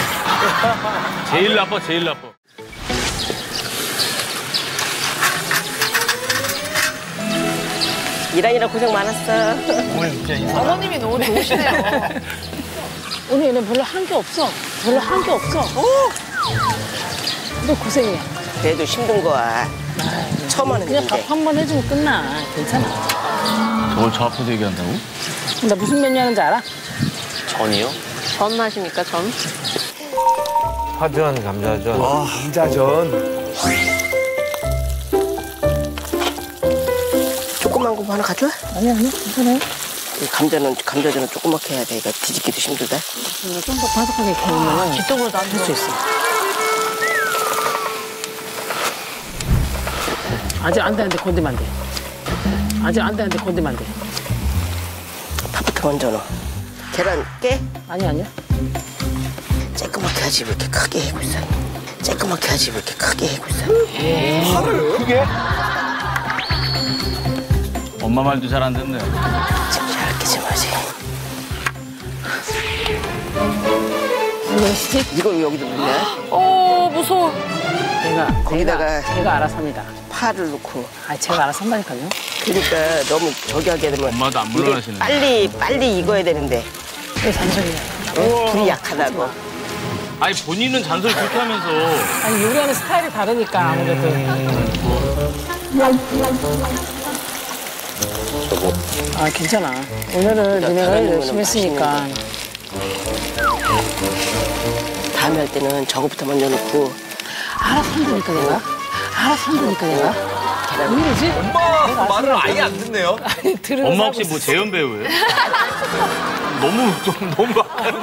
제일 나빠, 제일 나빠. 일하느라 고생 많았어. 어머님이 너무 좋으시네요. 오늘 얘는 별로 한 게 없어. 별로 한 게 없어. 너 고생이야. 그래도 힘든 거야. 처음 하는 그냥 밥 일인데. 한 번 해주면 끝나. 괜찮아. 저걸 저 앞에서 얘기한다고? 나 무슨 메뉴 하는지 알아? 전이요? 전 하십니까, 전? 파전, 감자전. 아, 감자전. 조그만 거 하나 가져와? 아니 아니 괜찮아요. 이 감자는 감자전은 조그맣게 해야 돼. 이거 뒤집기도 힘들다. 좀 더 바삭하게 구우면 뒷동으로 나올 수 있어. 아직 안 돼, 안 돼, 건드면 안 돼. 아직 안 돼, 안 돼, 건드면 안 돼. 밥부터 먼저 넣어. 계란 깨? 아니, 아니야. 쬐끄맣게 하지 왜 이렇게 크게 해고 있어. 쬐끄맣게 하지 왜 이렇게 크게 해고 있어. 팔을 크게? 엄마 말도 잘 안 듣네. 좀 얇게 좀 하지. 이걸 여기다 넣냐? 어, 무서워. 내가, 거기다가 제가, 제가 알아서 합니다. 파를 넣고. 아, 제가 알아서 한다니까요. 그러니까 너무 저기 하게 되면 엄마도 안 이게 물러나시네. 빨리 빨리 익어야 되는데 왜 잔소리야? 어? 불이 약하다고. 아니, 본인은 잔소리 그렇게 하면서. 아니, 요리하는 스타일이 다르니까, 아무래도. 아, 괜찮아. 오늘은 니네가 열심히 했으니까. 다음에 할 때는 저거부터 먼저 넣고. 알아서 한다니까 내가. 알아서 한다니까 내가. 왜 이러지? 엄마 말을 아예 안 듣네요. 아니, 들으면서 엄마 혹시 뭐 재현 배우예요? 너무 너무 너무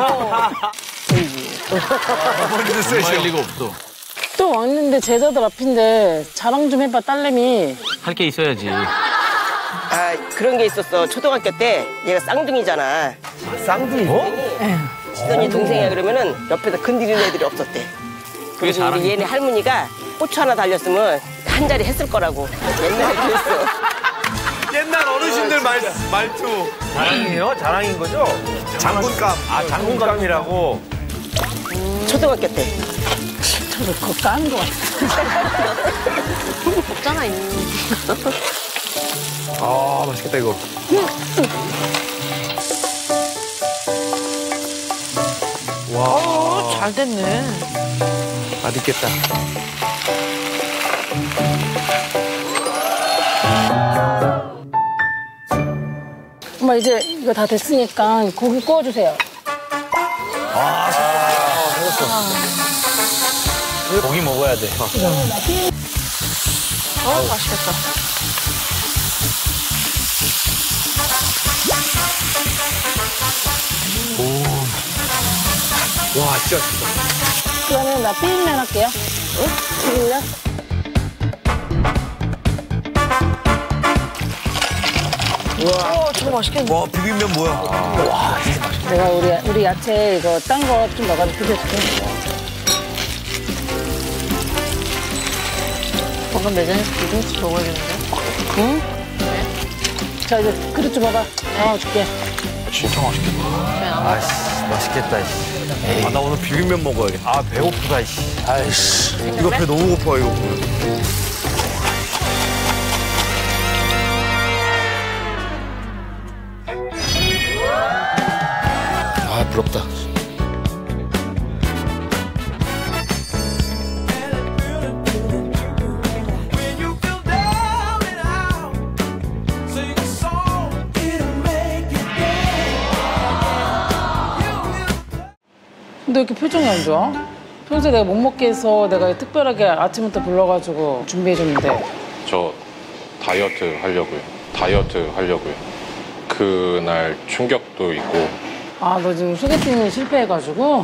어머니도 세실 리가 없어. 또 왔는데 제자들 앞인데 자랑 좀 해봐 딸내미. 할 게 있어야지. 아, 그런 게 있었어. 초등학교 때 얘가 쌍둥이잖아. 쌍둥이? 어? 시선이 동생이야 그러면은 옆에서 건드리는 애들이 없었대. 그리고 우리 얘네 할머니가 고추 하나 달렸으면 한 자리 했을 거라고. 옛날에 그랬어. 옛날 어르신들 말, 말투. 자랑이에요? 자랑인 거죠? 장군감. 아, 장군감이라고. 초등학교 때. 저도 그거 까는 거 같아. 없잖아, 이미. 아, 맛있겠다, 이거. 와. 어, 잘 됐네. 맛있겠다. 엄마 이제 이거 다 됐으니까 고기 구워주세요. 아, 됐어. 고기 먹어야 돼. 어, 맛있겠다. 오. 와, 진짜 맛있다. 그러면 나 비빔면 할게요. 응? 비빔면? 우와. 어, 저거 맛있겠네. 와, 비빔면 뭐야? 와, 진짜 맛있다. 내가 우리, 우리 야채 이거 딴 거 좀 넣어가지고 비벼줄게. 방금 매장에서 비빔국 먹어야겠는데? 응? 자, 이제 그릇 좀 봐봐. 나와줄게. 진짜 맛있겠다. 아이씨, 맛있겠다, 이씨. 아, 나 오늘 비빔면 먹어야겠다. 아, 배고프다, 이씨. 아이씨. 이거 배 너무 고파, 이거. 아, 부럽다. 근데 왜 이렇게 표정이 안 좋아? 평소에 내가 못 먹게 해서 내가 특별하게 아침부터 불러가지고 준비해줬는데. 저 다이어트 하려고요. 다이어트 하려고요. 그날 충격도 있고. 아, 너 지금 소개팅이 실패해가지고?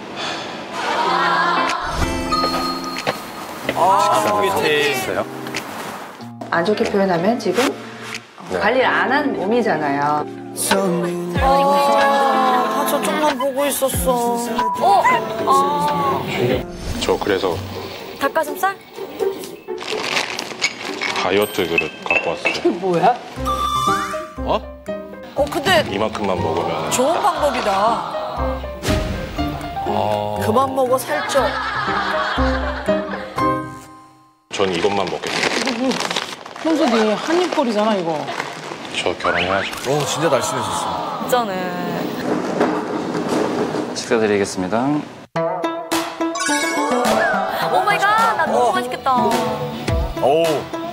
아, 소개팅. 있어요? 안 좋게 표현하면 지금 네. 관리를 안 한 몸이잖아요. 아, 저쪽만 보고 있었어. 어? 어. 저 그래서 닭가슴살? 다이어트 그릇 갖고 왔어요. 이게 뭐야? 어? 어, 근데 이만큼만 먹으면. 좋은 방법이다. 아... 그만 먹어, 살쪄. 전 이것만 먹겠습니다. 평소 네 한입거리잖아, 이거. 저 결혼해야죠. 어, 진짜 날씬해졌어. 진짜네. 식사드리겠습니다. 오 마이 갓, 나 너무 맛있겠다. 오.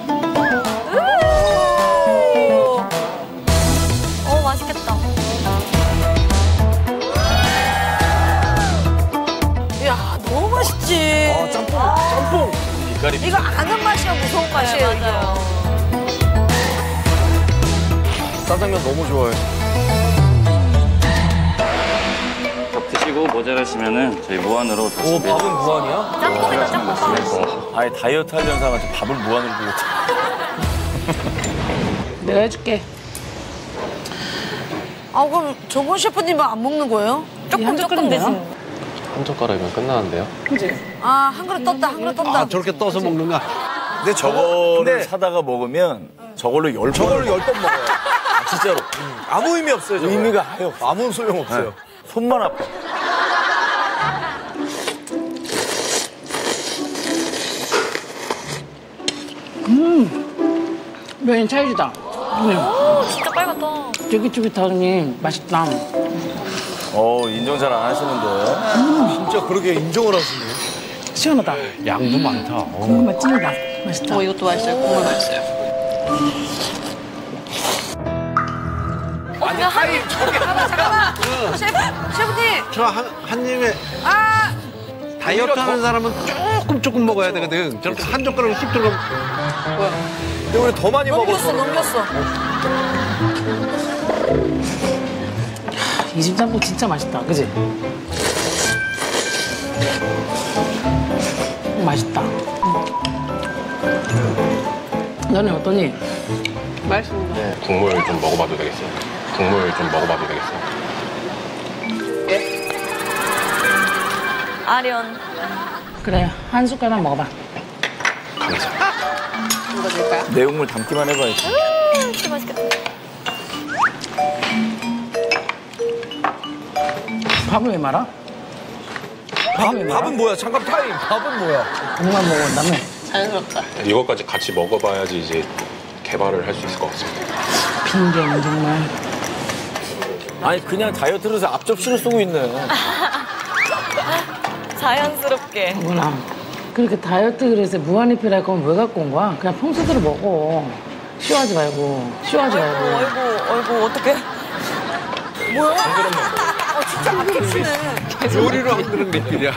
어, 맛있겠다. 야, 너무 맛있지. 아, 짬뽕, 짬뽕. 이거 아는 맛이야, 무서운 맛이에요. 네, 맞아요. 짜장면 너무 좋아해. 밥 드시고 모자라시면은 저희 무한으로 오, 드시면 밥은 무한이야? 짬뽕이다, 짬뽕. 아예 다이어트 하려는 사람한테 밥을 무한으로 주고. 내가 해줄게. 아, 그럼 정건 셰프님은 안 먹는 거예요? 조금, 조금 드시는. 한 젓가락이면 끝나는데요? 그지? 아, 한 그릇 떴다, 한 그릇 떴다. 아, 저렇게 떠서 먹는 거야? 근데 저거를 사다가 먹으면 저걸로 열 번. 저걸로 열 번 먹어요. 아, 진짜로. 아무 의미 없어요, 저거. 의미가 아예 없어. 아무 소용 없어요. 손만 아파. 음, 면이 찰지다. 오, 진짜 빨갛다. 쫄깃쫄깃하니 맛있다. 어, 인정 잘 안 하시는데. 음, 진짜 그렇게 인정을 하시네. 시원하다. 양도 많다. 국물 맛 찐이다. 맛있다. 어, 이것도 맛있어요. 국물 맛있어요. 어, 그냥 한 입. 잠깐만. 셰프, 셰프님. 저 한, 한 입에. 아, 다이어트 하는 사람은 조금 조금 먹어야 되거든. 저렇게 한 젓가락으로 쑥 들어가면. 근데 우리 더 많이 먹었어. 넘겼어. 이 집 짬뽕 진짜 맛있다, 그지? 맛있다. 너는 어떠니? 맛있습니다. 네, 국물 좀 먹어봐도 되겠어요? 국물 좀 먹어봐도 되겠어요? 아련. 그래, 한 숟가락 먹어봐. 감사합니다. 이거 줄까요? 내용물 담기만 해봐야지. 음, 진짜 맛있겠다. 밥은 왜 말아? 밥, 밥은 뭐야? 잠깐 타임. 밥은 뭐야? 국만 먹었다며? 자연스럽다. 이것까지 같이 먹어봐야지 이제 개발을 할 수 있을 것 같습니다. 핑계는 정말. 아니 그냥 다이어트를 해서 앞접시를 쓰고 있네. 자연스럽게. 뭐나 그렇게 다이어트 그래서 무한리필 할 거면 왜 갖고 온 거야? 그냥 평소대로 먹어. 쇼하지 말고. 쇼하지 말고. 어이구, 어이구, 어떡해. 뭐야? 어, 진짜 아끼시네. 요리로 한 그릇 리필이야.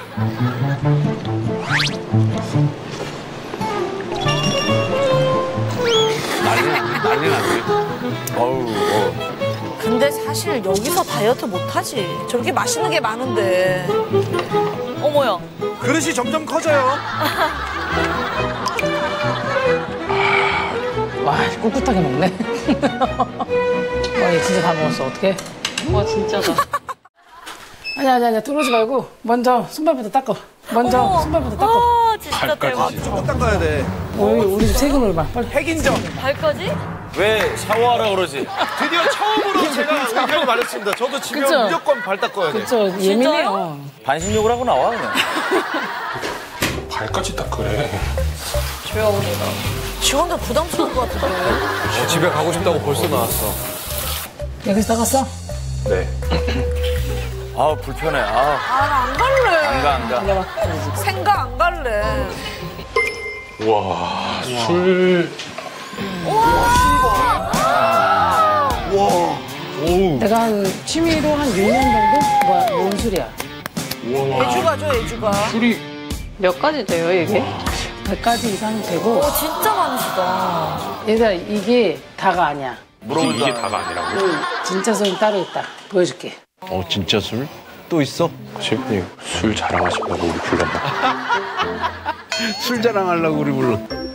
난리 난리 났네. 어우. 어. 근데 사실 여기서 다이어트 못하지. 저렇게 맛있는 게 많은데. 어머야. 그릇이 점점 커져요. 와, 꿋꿋하게 먹네. 와, 얘 진짜 다 먹었어. 어떡해? 와, 진짜다. 아니야, 아니야, 아니야. 들어오지 말고 먼저 손발부터 닦어. 먼저 어머. 손발부터 닦어. 아, 진짜 대박. 조금 닦아야 돼. 우리, 우리 집 세금을 봐. 빨리. 핵인정. 발까지? 왜 샤워하라 그러지? 드디어 처음으로 제가 의견이 말했습니다. 저도 지금 그쵸? 무조건 발 닦아야 돼. 그쵸, 예민해요. 반신욕을 하고 나와 그냥. 발까지 딱 그래. 조용히가. 직원들 부담스러울 것 같은데. 어, 집에 가고 싶다고 벌써 나왔어. 여기서 닦았어? 네. 아 불편해. 아. 아, 나 안 갈래. 안 가, 안 가. 앉아봐. 생각 안 갈래. 우와, 술. 내가 한 취미로 한 육 년 정도? 뭐야, 뭔 술이야? 애주가죠, 애주가. 몇 가지 돼요, 이게? 백 가지 이상 되고. 오, 진짜 많으시다. 얘들아, 이게 다가 아니야. 이게, 이게 다가 아니라고? 진짜 술은 따로 있다. 보여줄게. 어 진짜 술? 또 있어? 셰프님, 술 자랑하신다고 우리 불렀나? 술 자랑하려고 우리 불러.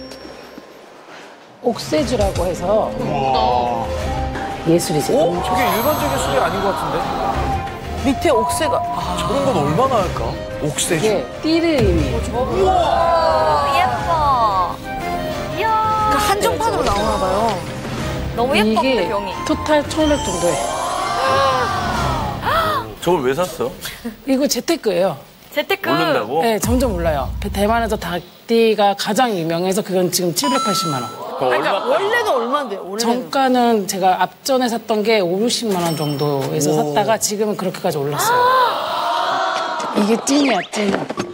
옥세주라고 해서. 예술이지. 어? 저게 일반적인 술이 아닌 것 같은데? 밑에 옥새가. 아, 저런 건 얼마나 할까? 옥새주. 이게 띠를 의미해. 우와, 예뻐. 이야. 그 한정판으로 나오나 봐요. 너무 예뻐, 근데 이게 병이. 토탈 천오백 정도 해. 저걸 왜 샀어? 이거 재테크예요. 재테크. 모른다고? 네, 점점 올라요. 대만에서 닭띠가 가장 유명해서 그건 지금 칠백팔십만 원. 그러니까 원래는 얼마인데? 원래는. 정가는 제가 앞전에 샀던 게 오백육십만 원 정도에서 샀다가 지금은 그렇게까지 올랐어요. 이게 찐이야, 찐.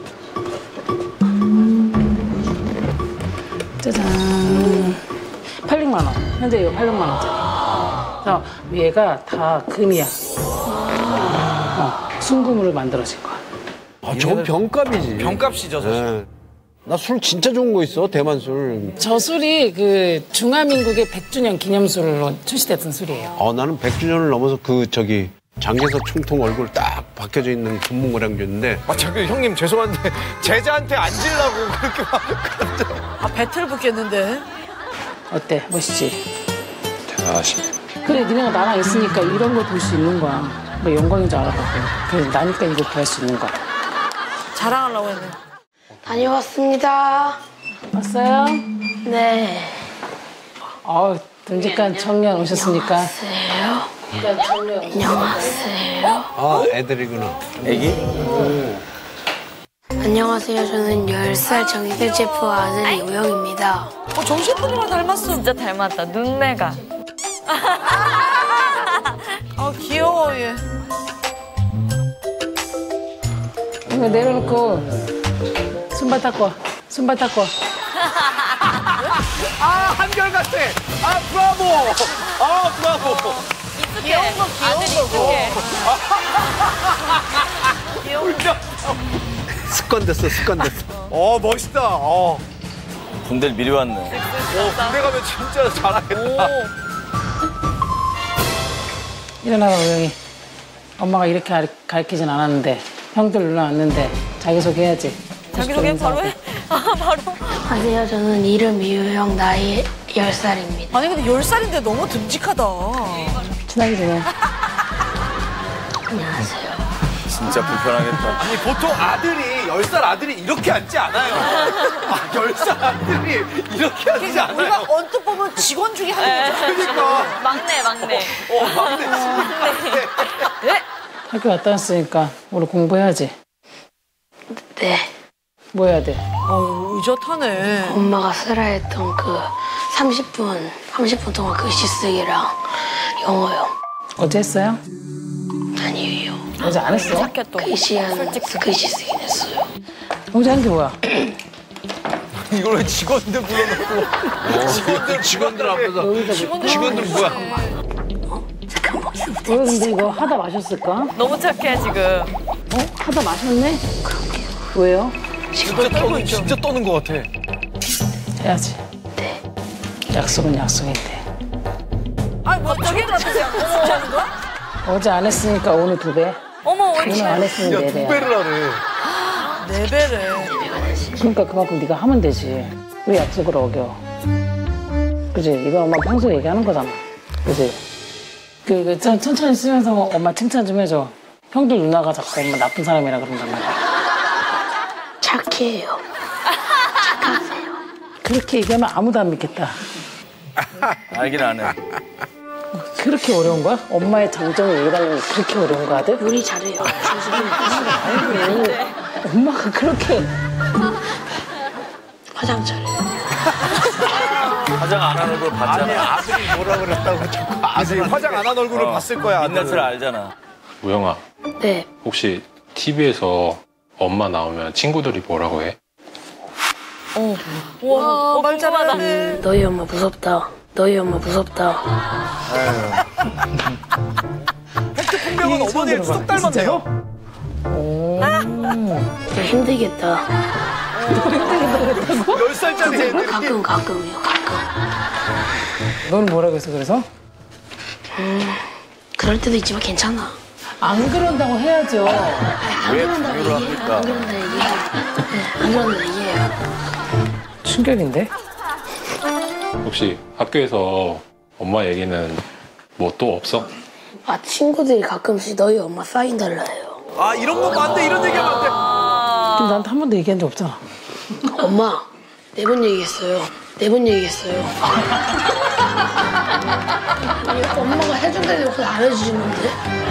짜잔. 팔백만 원. 현재 이거 팔백만 원짜리. 그래서 위에가 다 금이야. 어, 순금으로 만들어진 거야. 아 저건 병값이지. 병값이죠, 사실. 나 술 진짜 좋은 거 있어, 대만 술. 저 술이 그 중화민국의 백 주년 기념술로 출시됐던 술이에요. 어, 나는 백 주년을 넘어서 그 저기 장개석 총통 얼굴 딱 박혀져 있는 금붕어랑 줬는데. 아, 잠깐 형님 죄송한데 제자한테 앉으려고 그렇게 막. 아, 배틀 붙겠는데. 어때? 멋있지? 대단하시네. 그래, 니네가 나랑 있으니까 이런 걸 볼 수 있는 거야. 뭐 영광인 줄 알아갖고. 그래, 나니까 이거 볼 수 있는 거야. 자랑하려고 했네. 다녀왔습니다. 왔어요? 네. 아우, 듬직한 청년 오셨으니까. 안녕하세요. 듬직한 청년. 안녕하세요. 아, 애들이구나. 애기? 오. 안녕하세요. 저는 열 살 정희대 셰프 아들 이우영입니다. 어, 정 셰프님랑 닮았어. 진짜 닮았다. 눈매가. 아, 귀여워, 얘. 이거 내려놓고 손발 닦고 와. 손발 닦고 와. 아, 한결같아. 아, 브라보. 아, 브라보. 귀여운 거, 귀여운 거고. 귀여운 거. 습관 됐어, 습관 됐어. 어, 멋있다. 어. 군대를 미리 왔네. 어, 군대 가면 진짜 잘하겠다. 일어나봐, 우영이. 엄마가 이렇게 가르치진 않았는데, 형들 누나 왔는데, 자기소개 해야지. 자기소개 바로 해? 아, 바로? 안녕하세요. 저는 이름 이유형, 나이 열 살입니다. 아니, 근데 열 살인데 너무 듬직하다. 친하게 지내. 안녕하세요. 진짜 불편하겠다. 아니, 보통 아들이, 열 살 아들이 이렇게 앉지 않아요. 아, 열 살 아들이 이렇게 앉지 않아요. 우리가 언뜻 보면 직원 중에 한 명이죠. 그러니까. 막내, 막내. 어, 막내, 막내. 네? 학교 갔다 왔으니까 오늘 공부해야지. 네. 뭐 해야 돼? 아유, 의젓하네. 엄마가 쓰라 했던 그 삼십 분, 삼십 분 동안 글씨 쓰기랑 영어요. 어제 했어요? 아니에요. 어제 안 했어? 글씨한 글씨 쓰긴 했어요. 어제 한 게 뭐야? 이걸 왜 직원들 불러놓고. 직원들, 직원들 앞에서. 직원들, 직원들 뭐야? 왜 근데 이거 하다 마셨을까? 너무 착해, 지금. 어? 하다 마셨네? 왜요? 진짜 떠는, 진짜 떠는 것 같아. 해야지. 네. 약속은 약속인데. 아니, 뭐, 저기 같으세요? 진짜 하는 거야? 어제 안 했으니까 오늘 두 배. 어머, 오늘 안 했으면 네 두 배야. 배를 하래. 네 배를. 그러니까 그만큼 네가 하면 되지. 왜 약속을 어겨? 그지? 이거 엄마 평소에 얘기하는 거잖아. 그지? 그, 그 천, 천천히 쓰면서 엄마 칭찬 좀 해줘. 형들 누나가 자꾸 엄마 나쁜 사람이라 그런단 말이야. 착해요. 착하세요. 그렇게 얘기하면 아무도 안 믿겠다. 알긴 안 해. 그렇게 어려운 거야? 엄마의 장점을 얘기하려면 그렇게 어려운 거야, 아들? 요리 잘해요. 아이고, 엄마가 그렇게. 화장 잘해요. 화장 안 한 얼굴 봤잖아. 아니, 아들이 뭐라 그랬다고 자꾸 아들이 화장 안 한 얼굴을 어, 봤을 거야. 민낯을 알잖아. 우영아, 네. 혹시 티비에서 엄마 나오면 친구들이 뭐라고 해? 어. 우와, 말 잘하네. 너희 엄마 무섭다. 너희 엄마 무섭다. 팩트 풍경은 어머니를 쏙 닮았네요. 좀 힘들겠다. 열 살짜리 애들이. 가끔 가끔이요. 가끔. 넌 뭐라고 했어, 그래서? 음, 그럴 때도 있지만 괜찮아. 안 그런다고 해야죠. 안 왜 그런다고 비교를 얘기해. 합니까? 안 그런다 얘기해. 네, 안 그런다 얘기해요. 충격인데? 혹시 학교에서 엄마 얘기는 뭐 또 없어? 아, 친구들이 가끔씩 너희 엄마 사인 달라 해요. 아, 이런 거 안 돼. 이런 얘기하면 안 돼. 근데 나한테 한 번도 얘기한 적 없잖아. 엄마, 네 번 얘기했어요. 네 번 얘기했어요. 아니, 엄마가 해준다는데 그걸 안 해주시는데?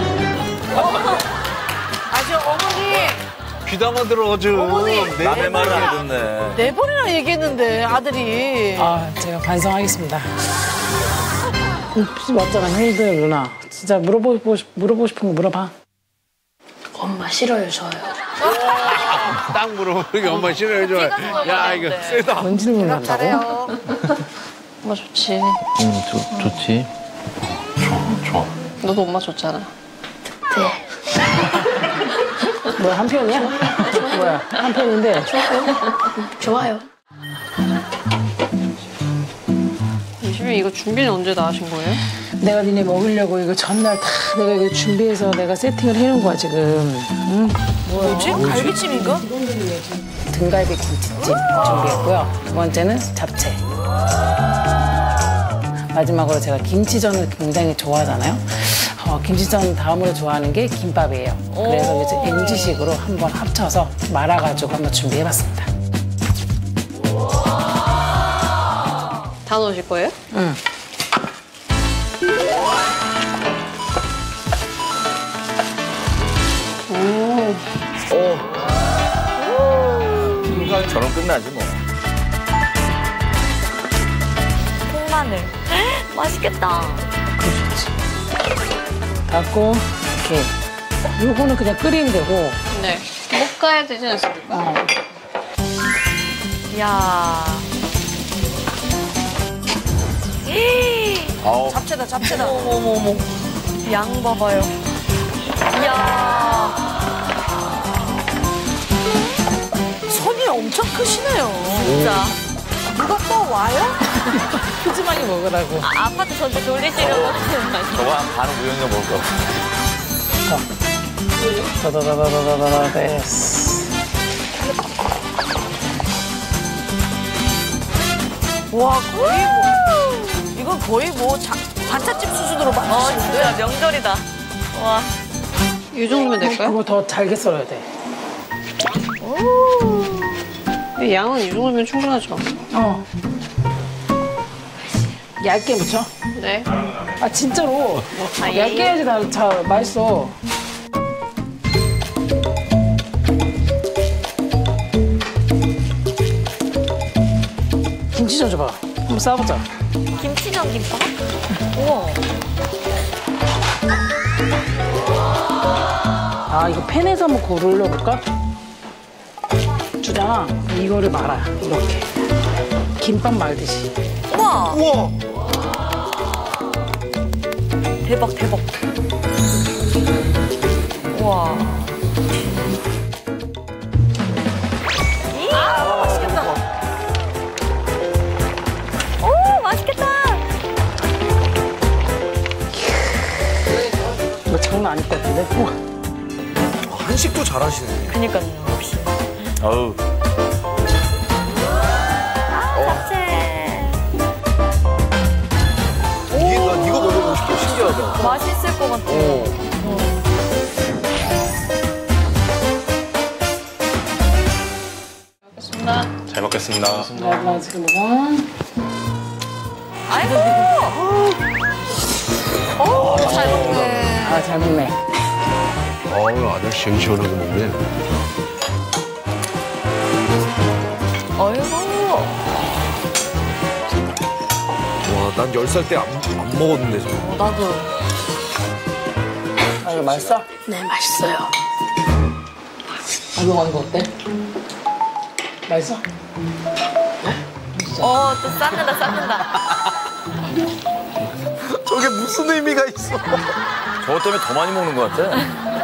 아주 어머니. 귀담아 들어, 좀. 어머니. 남의 말을 안 듣네. 네 번이나 얘기했는데, 아들이. 아, 제가 반성하겠습니다. 음, 맞잖아, 형들 누나. 진짜 물어보고, 싶, 물어보고 싶은 거 물어봐. 엄마 싫어요, 저요. 딱 물어보는 게 엄마 싫어해, 좋아해. 야, 이거 세다. 뭔 질문을 한다고? 엄마 좋지. 응, 좋, 좋지. 좋아. 너도 엄마 좋잖아. 네. 뭐야, 한 편이야? 뭐야, 한 편인데. 좋아요. 좋아요. 유심히 이거 준비는 언제 다 하신 거예요? 내가 니네 먹으려고 이거 전날 다 내가 이거 준비해서 내가 세팅을 해놓은 거야, 지금. 응? 뭐지? 갈비찜인가? 등갈비 김치찜 준비했고요. 두 번째는 잡채. 마지막으로 제가 김치전을 굉장히 좋아하잖아요. 어, 김치전 다음으로 좋아하는 게 김밥이에요. 그래서 이제 엠지식으로 한번 합쳐서 말아가지고 한번 준비해봤습니다. 다 넣으실 거예요? 응. 오. 오. 저럼 끝나지 뭐. 통마늘. 맛있겠다. 닫고 이렇게. 요거는 그냥 끓이면 되고. 네. 볶아야 되지 않습니까? 어. 이야. 아우. 잡채다, 잡채다. 어머머머. 양 봐봐요. 이야. 손이 엄청 크시네요. 진짜. 누가 또 와요? 푸짐하게 먹으라고. 아, 아파트 전체 돌리시려고 하는 거 저거 한 반은 우영이가 먹을 거. 다다다다다다다 됐어. 와, 거의 뭐, 이건 거의 뭐, 자, 반찬집 수준으로 어, 만드시는데. 진짜 명절이다. 와. 이 정도면 될까요? 그거 더 잘게 썰어야 돼. 양은 이 정도면 충분하죠. 어. 얇게 묻혀? 네. 아, 진짜로. 아, 예. 얇게 해야지 다, 다 맛있어. 김치 좀 줘봐. 한번 싸보자. 김치전 김밥? 우와. 아, 이거 팬에서 한번 고르려 볼까? 주잖아. 이거를 말아. 이렇게. 김밥 말듯이. 우와. 우와. 대박, 대박. 우와. 아, 맛있겠다. 오, 맛있겠다. 이거 장난 아닐 것 같은데? 우와. 한식도 잘하시네. 그니까요, 역시. 어우. 잡채. 이게 난 이거 먹어보고 싶어. 신기하다. 맛있을 것 같아. 먹겠습니다. 잘 먹겠습니다. 나, 나 지금 먹어. 아이고. 오, 잘 먹네. 아, 잘 먹네. 어우, 아들 시원시원하게 먹네. 어이구. 와, 난 열 살 때 안 안 먹었는데, 저거. 나도. 아, 이거 맛있어? 네, 맛있어요. 아, 이거 먹는 거 어때? 맛있어? 어, 또 쌓는다, 쌓는다. 저게 무슨 의미가 있어? 저것 때문에 더 많이 먹는 것 같아.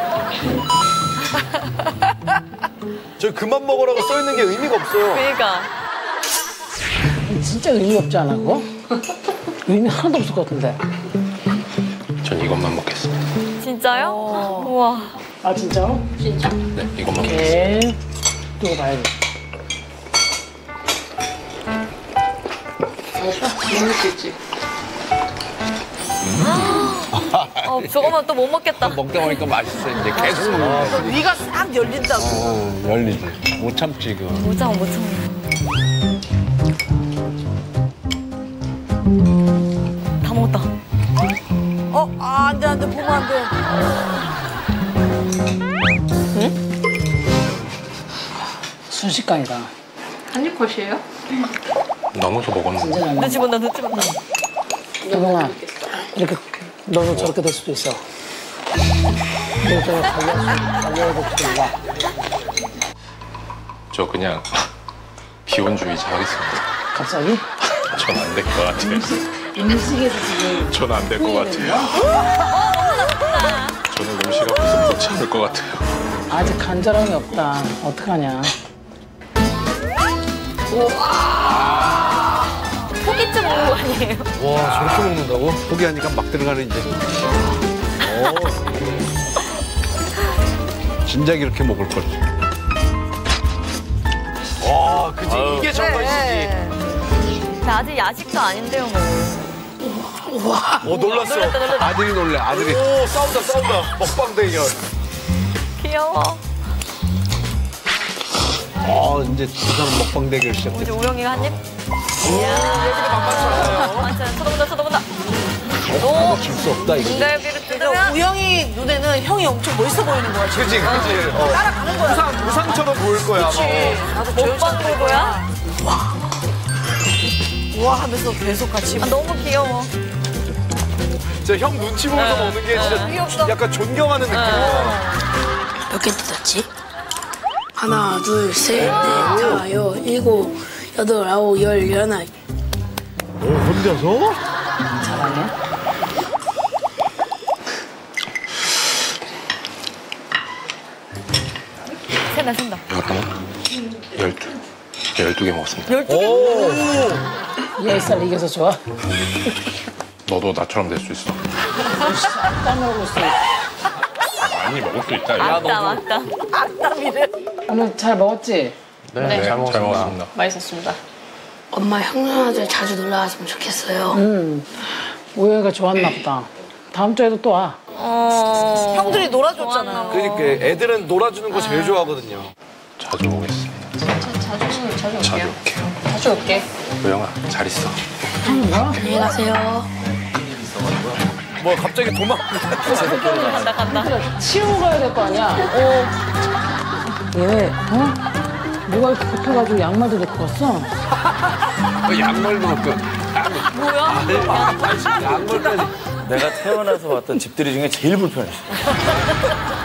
저 그만 먹으라고 써있는 게 의미가 없어요. 그니까. 진짜 의미 없지 않아, 그거? 의미 하나도 없을 것 같은데. 전 이것만 먹겠습니다. 진짜요? 우와. 아, 진짜로? 진짜? 네, 이것만 먹겠습니다. 오케이. 또 봐야지. 먹을 수 있지. 어, 저거만 또 못 먹겠다. 먹다 보니까 맛있어, 이제. 계속 먹어. 위가 싹 열린다고. 어, 열리지. 못 참지, 이거. 못 참아, 못 참아. 다 먹었다. 어, 아, 안 돼, 안 돼. 보면 안 돼. 응? 순식간이다. 한입 컷이에요? 나눠서 먹었는데. 진짜 잘 눈치 본다, 눈치 본다. 도경아, 이렇게 너도 저렇게 될 수도 있어. 이거 좀 관리해야 될 수도 있다. 저 그냥 비혼주의자 하겠습니다. 갑자기? 전 안 될 것 같아요. 음식에서 지금. 전 안 될 것 같아요. 저는 음식 앞에서 못 참을 것 같아요. 아직 간절함이 없다. 어떡하냐. 포기쯤 먹는 거 아니에요? 와, 저렇게 먹는다고? 포기하니까 막 들어가는 이제. 어. 진작 이렇게 먹을 걸. 와, 그치. 이게 정말이지. 나 아직 야식도 아닌데요, 뭐. 와. 어, 놀랐어. 놀랐다, 놀랐다. 아들이 놀래, 아들이. 오, 싸운다, 싸운다. 먹방 대결. 귀여워. 아, 이제 두 사람 먹방 대결 시작됐어. 이제 우영이가 한 입? 이야. 만찬 쳐다본다, 쳐다본다. 오. 질수 없다, 이거. 등갈비를 그래서 뜯으면. 우영이 눈에는 형이 엄청 멋있어 보이는 거야. 지금. 그치, 그치. 어. 따라가는 거야. 우상, 우상처럼 보일 거야, 아마. 그치. 나도 먹방 보고야? 우와 하면서 계속 같이. 아, 너무 귀여워. 진짜 형 눈치 보면서 네. 먹는 게 진짜 귀엽다. 약간 존경하는 느낌이야. 몇 개 뜯었지? 하나, 둘, 셋, 넷, 다, 여, 일곱, 여덟, 아홉, 열, 열하나. 오, 혼자서? 잘하네. 센다, 센다. 열하나? 열두. 열두 개 먹었습니다. 열두 개? 열 살 이겨서 좋아? 너도 나처럼 될 수 있어. 땀나고 있어. 많이 먹을 수 있다. 맞다, 맞다. 악담이래. 오늘 잘 먹었지? 네, 네, 잘 먹었습니다. 잘 먹었습니다. 맛있었습니다. 엄마 형님한테 자주 놀러 왔으면 좋겠어요. 응. 우영이가 좋았나 보다. 다음 주에도 또 와. 어... 형들이 놀아줬잖아. 그러니까 애들은 놀아주는 거 제일 좋아하거든요. 자주 오겠습니다. 자주, 자주 올게요. 자주 올게요. 자주 올게. 우영아, 잘 있어. 안녕히 가세요. 뭐 갑자기 도망. 간다, 간다. 치우고 가야 될 거 아니야? 어. 얘, 어? 뭐가 이렇게 급해가지고 양말도 놓고 갔어? 양말도 놓고. 뭐야? 양말까지. 내가 태어나서 봤던 집들이 중에 제일 불편했어.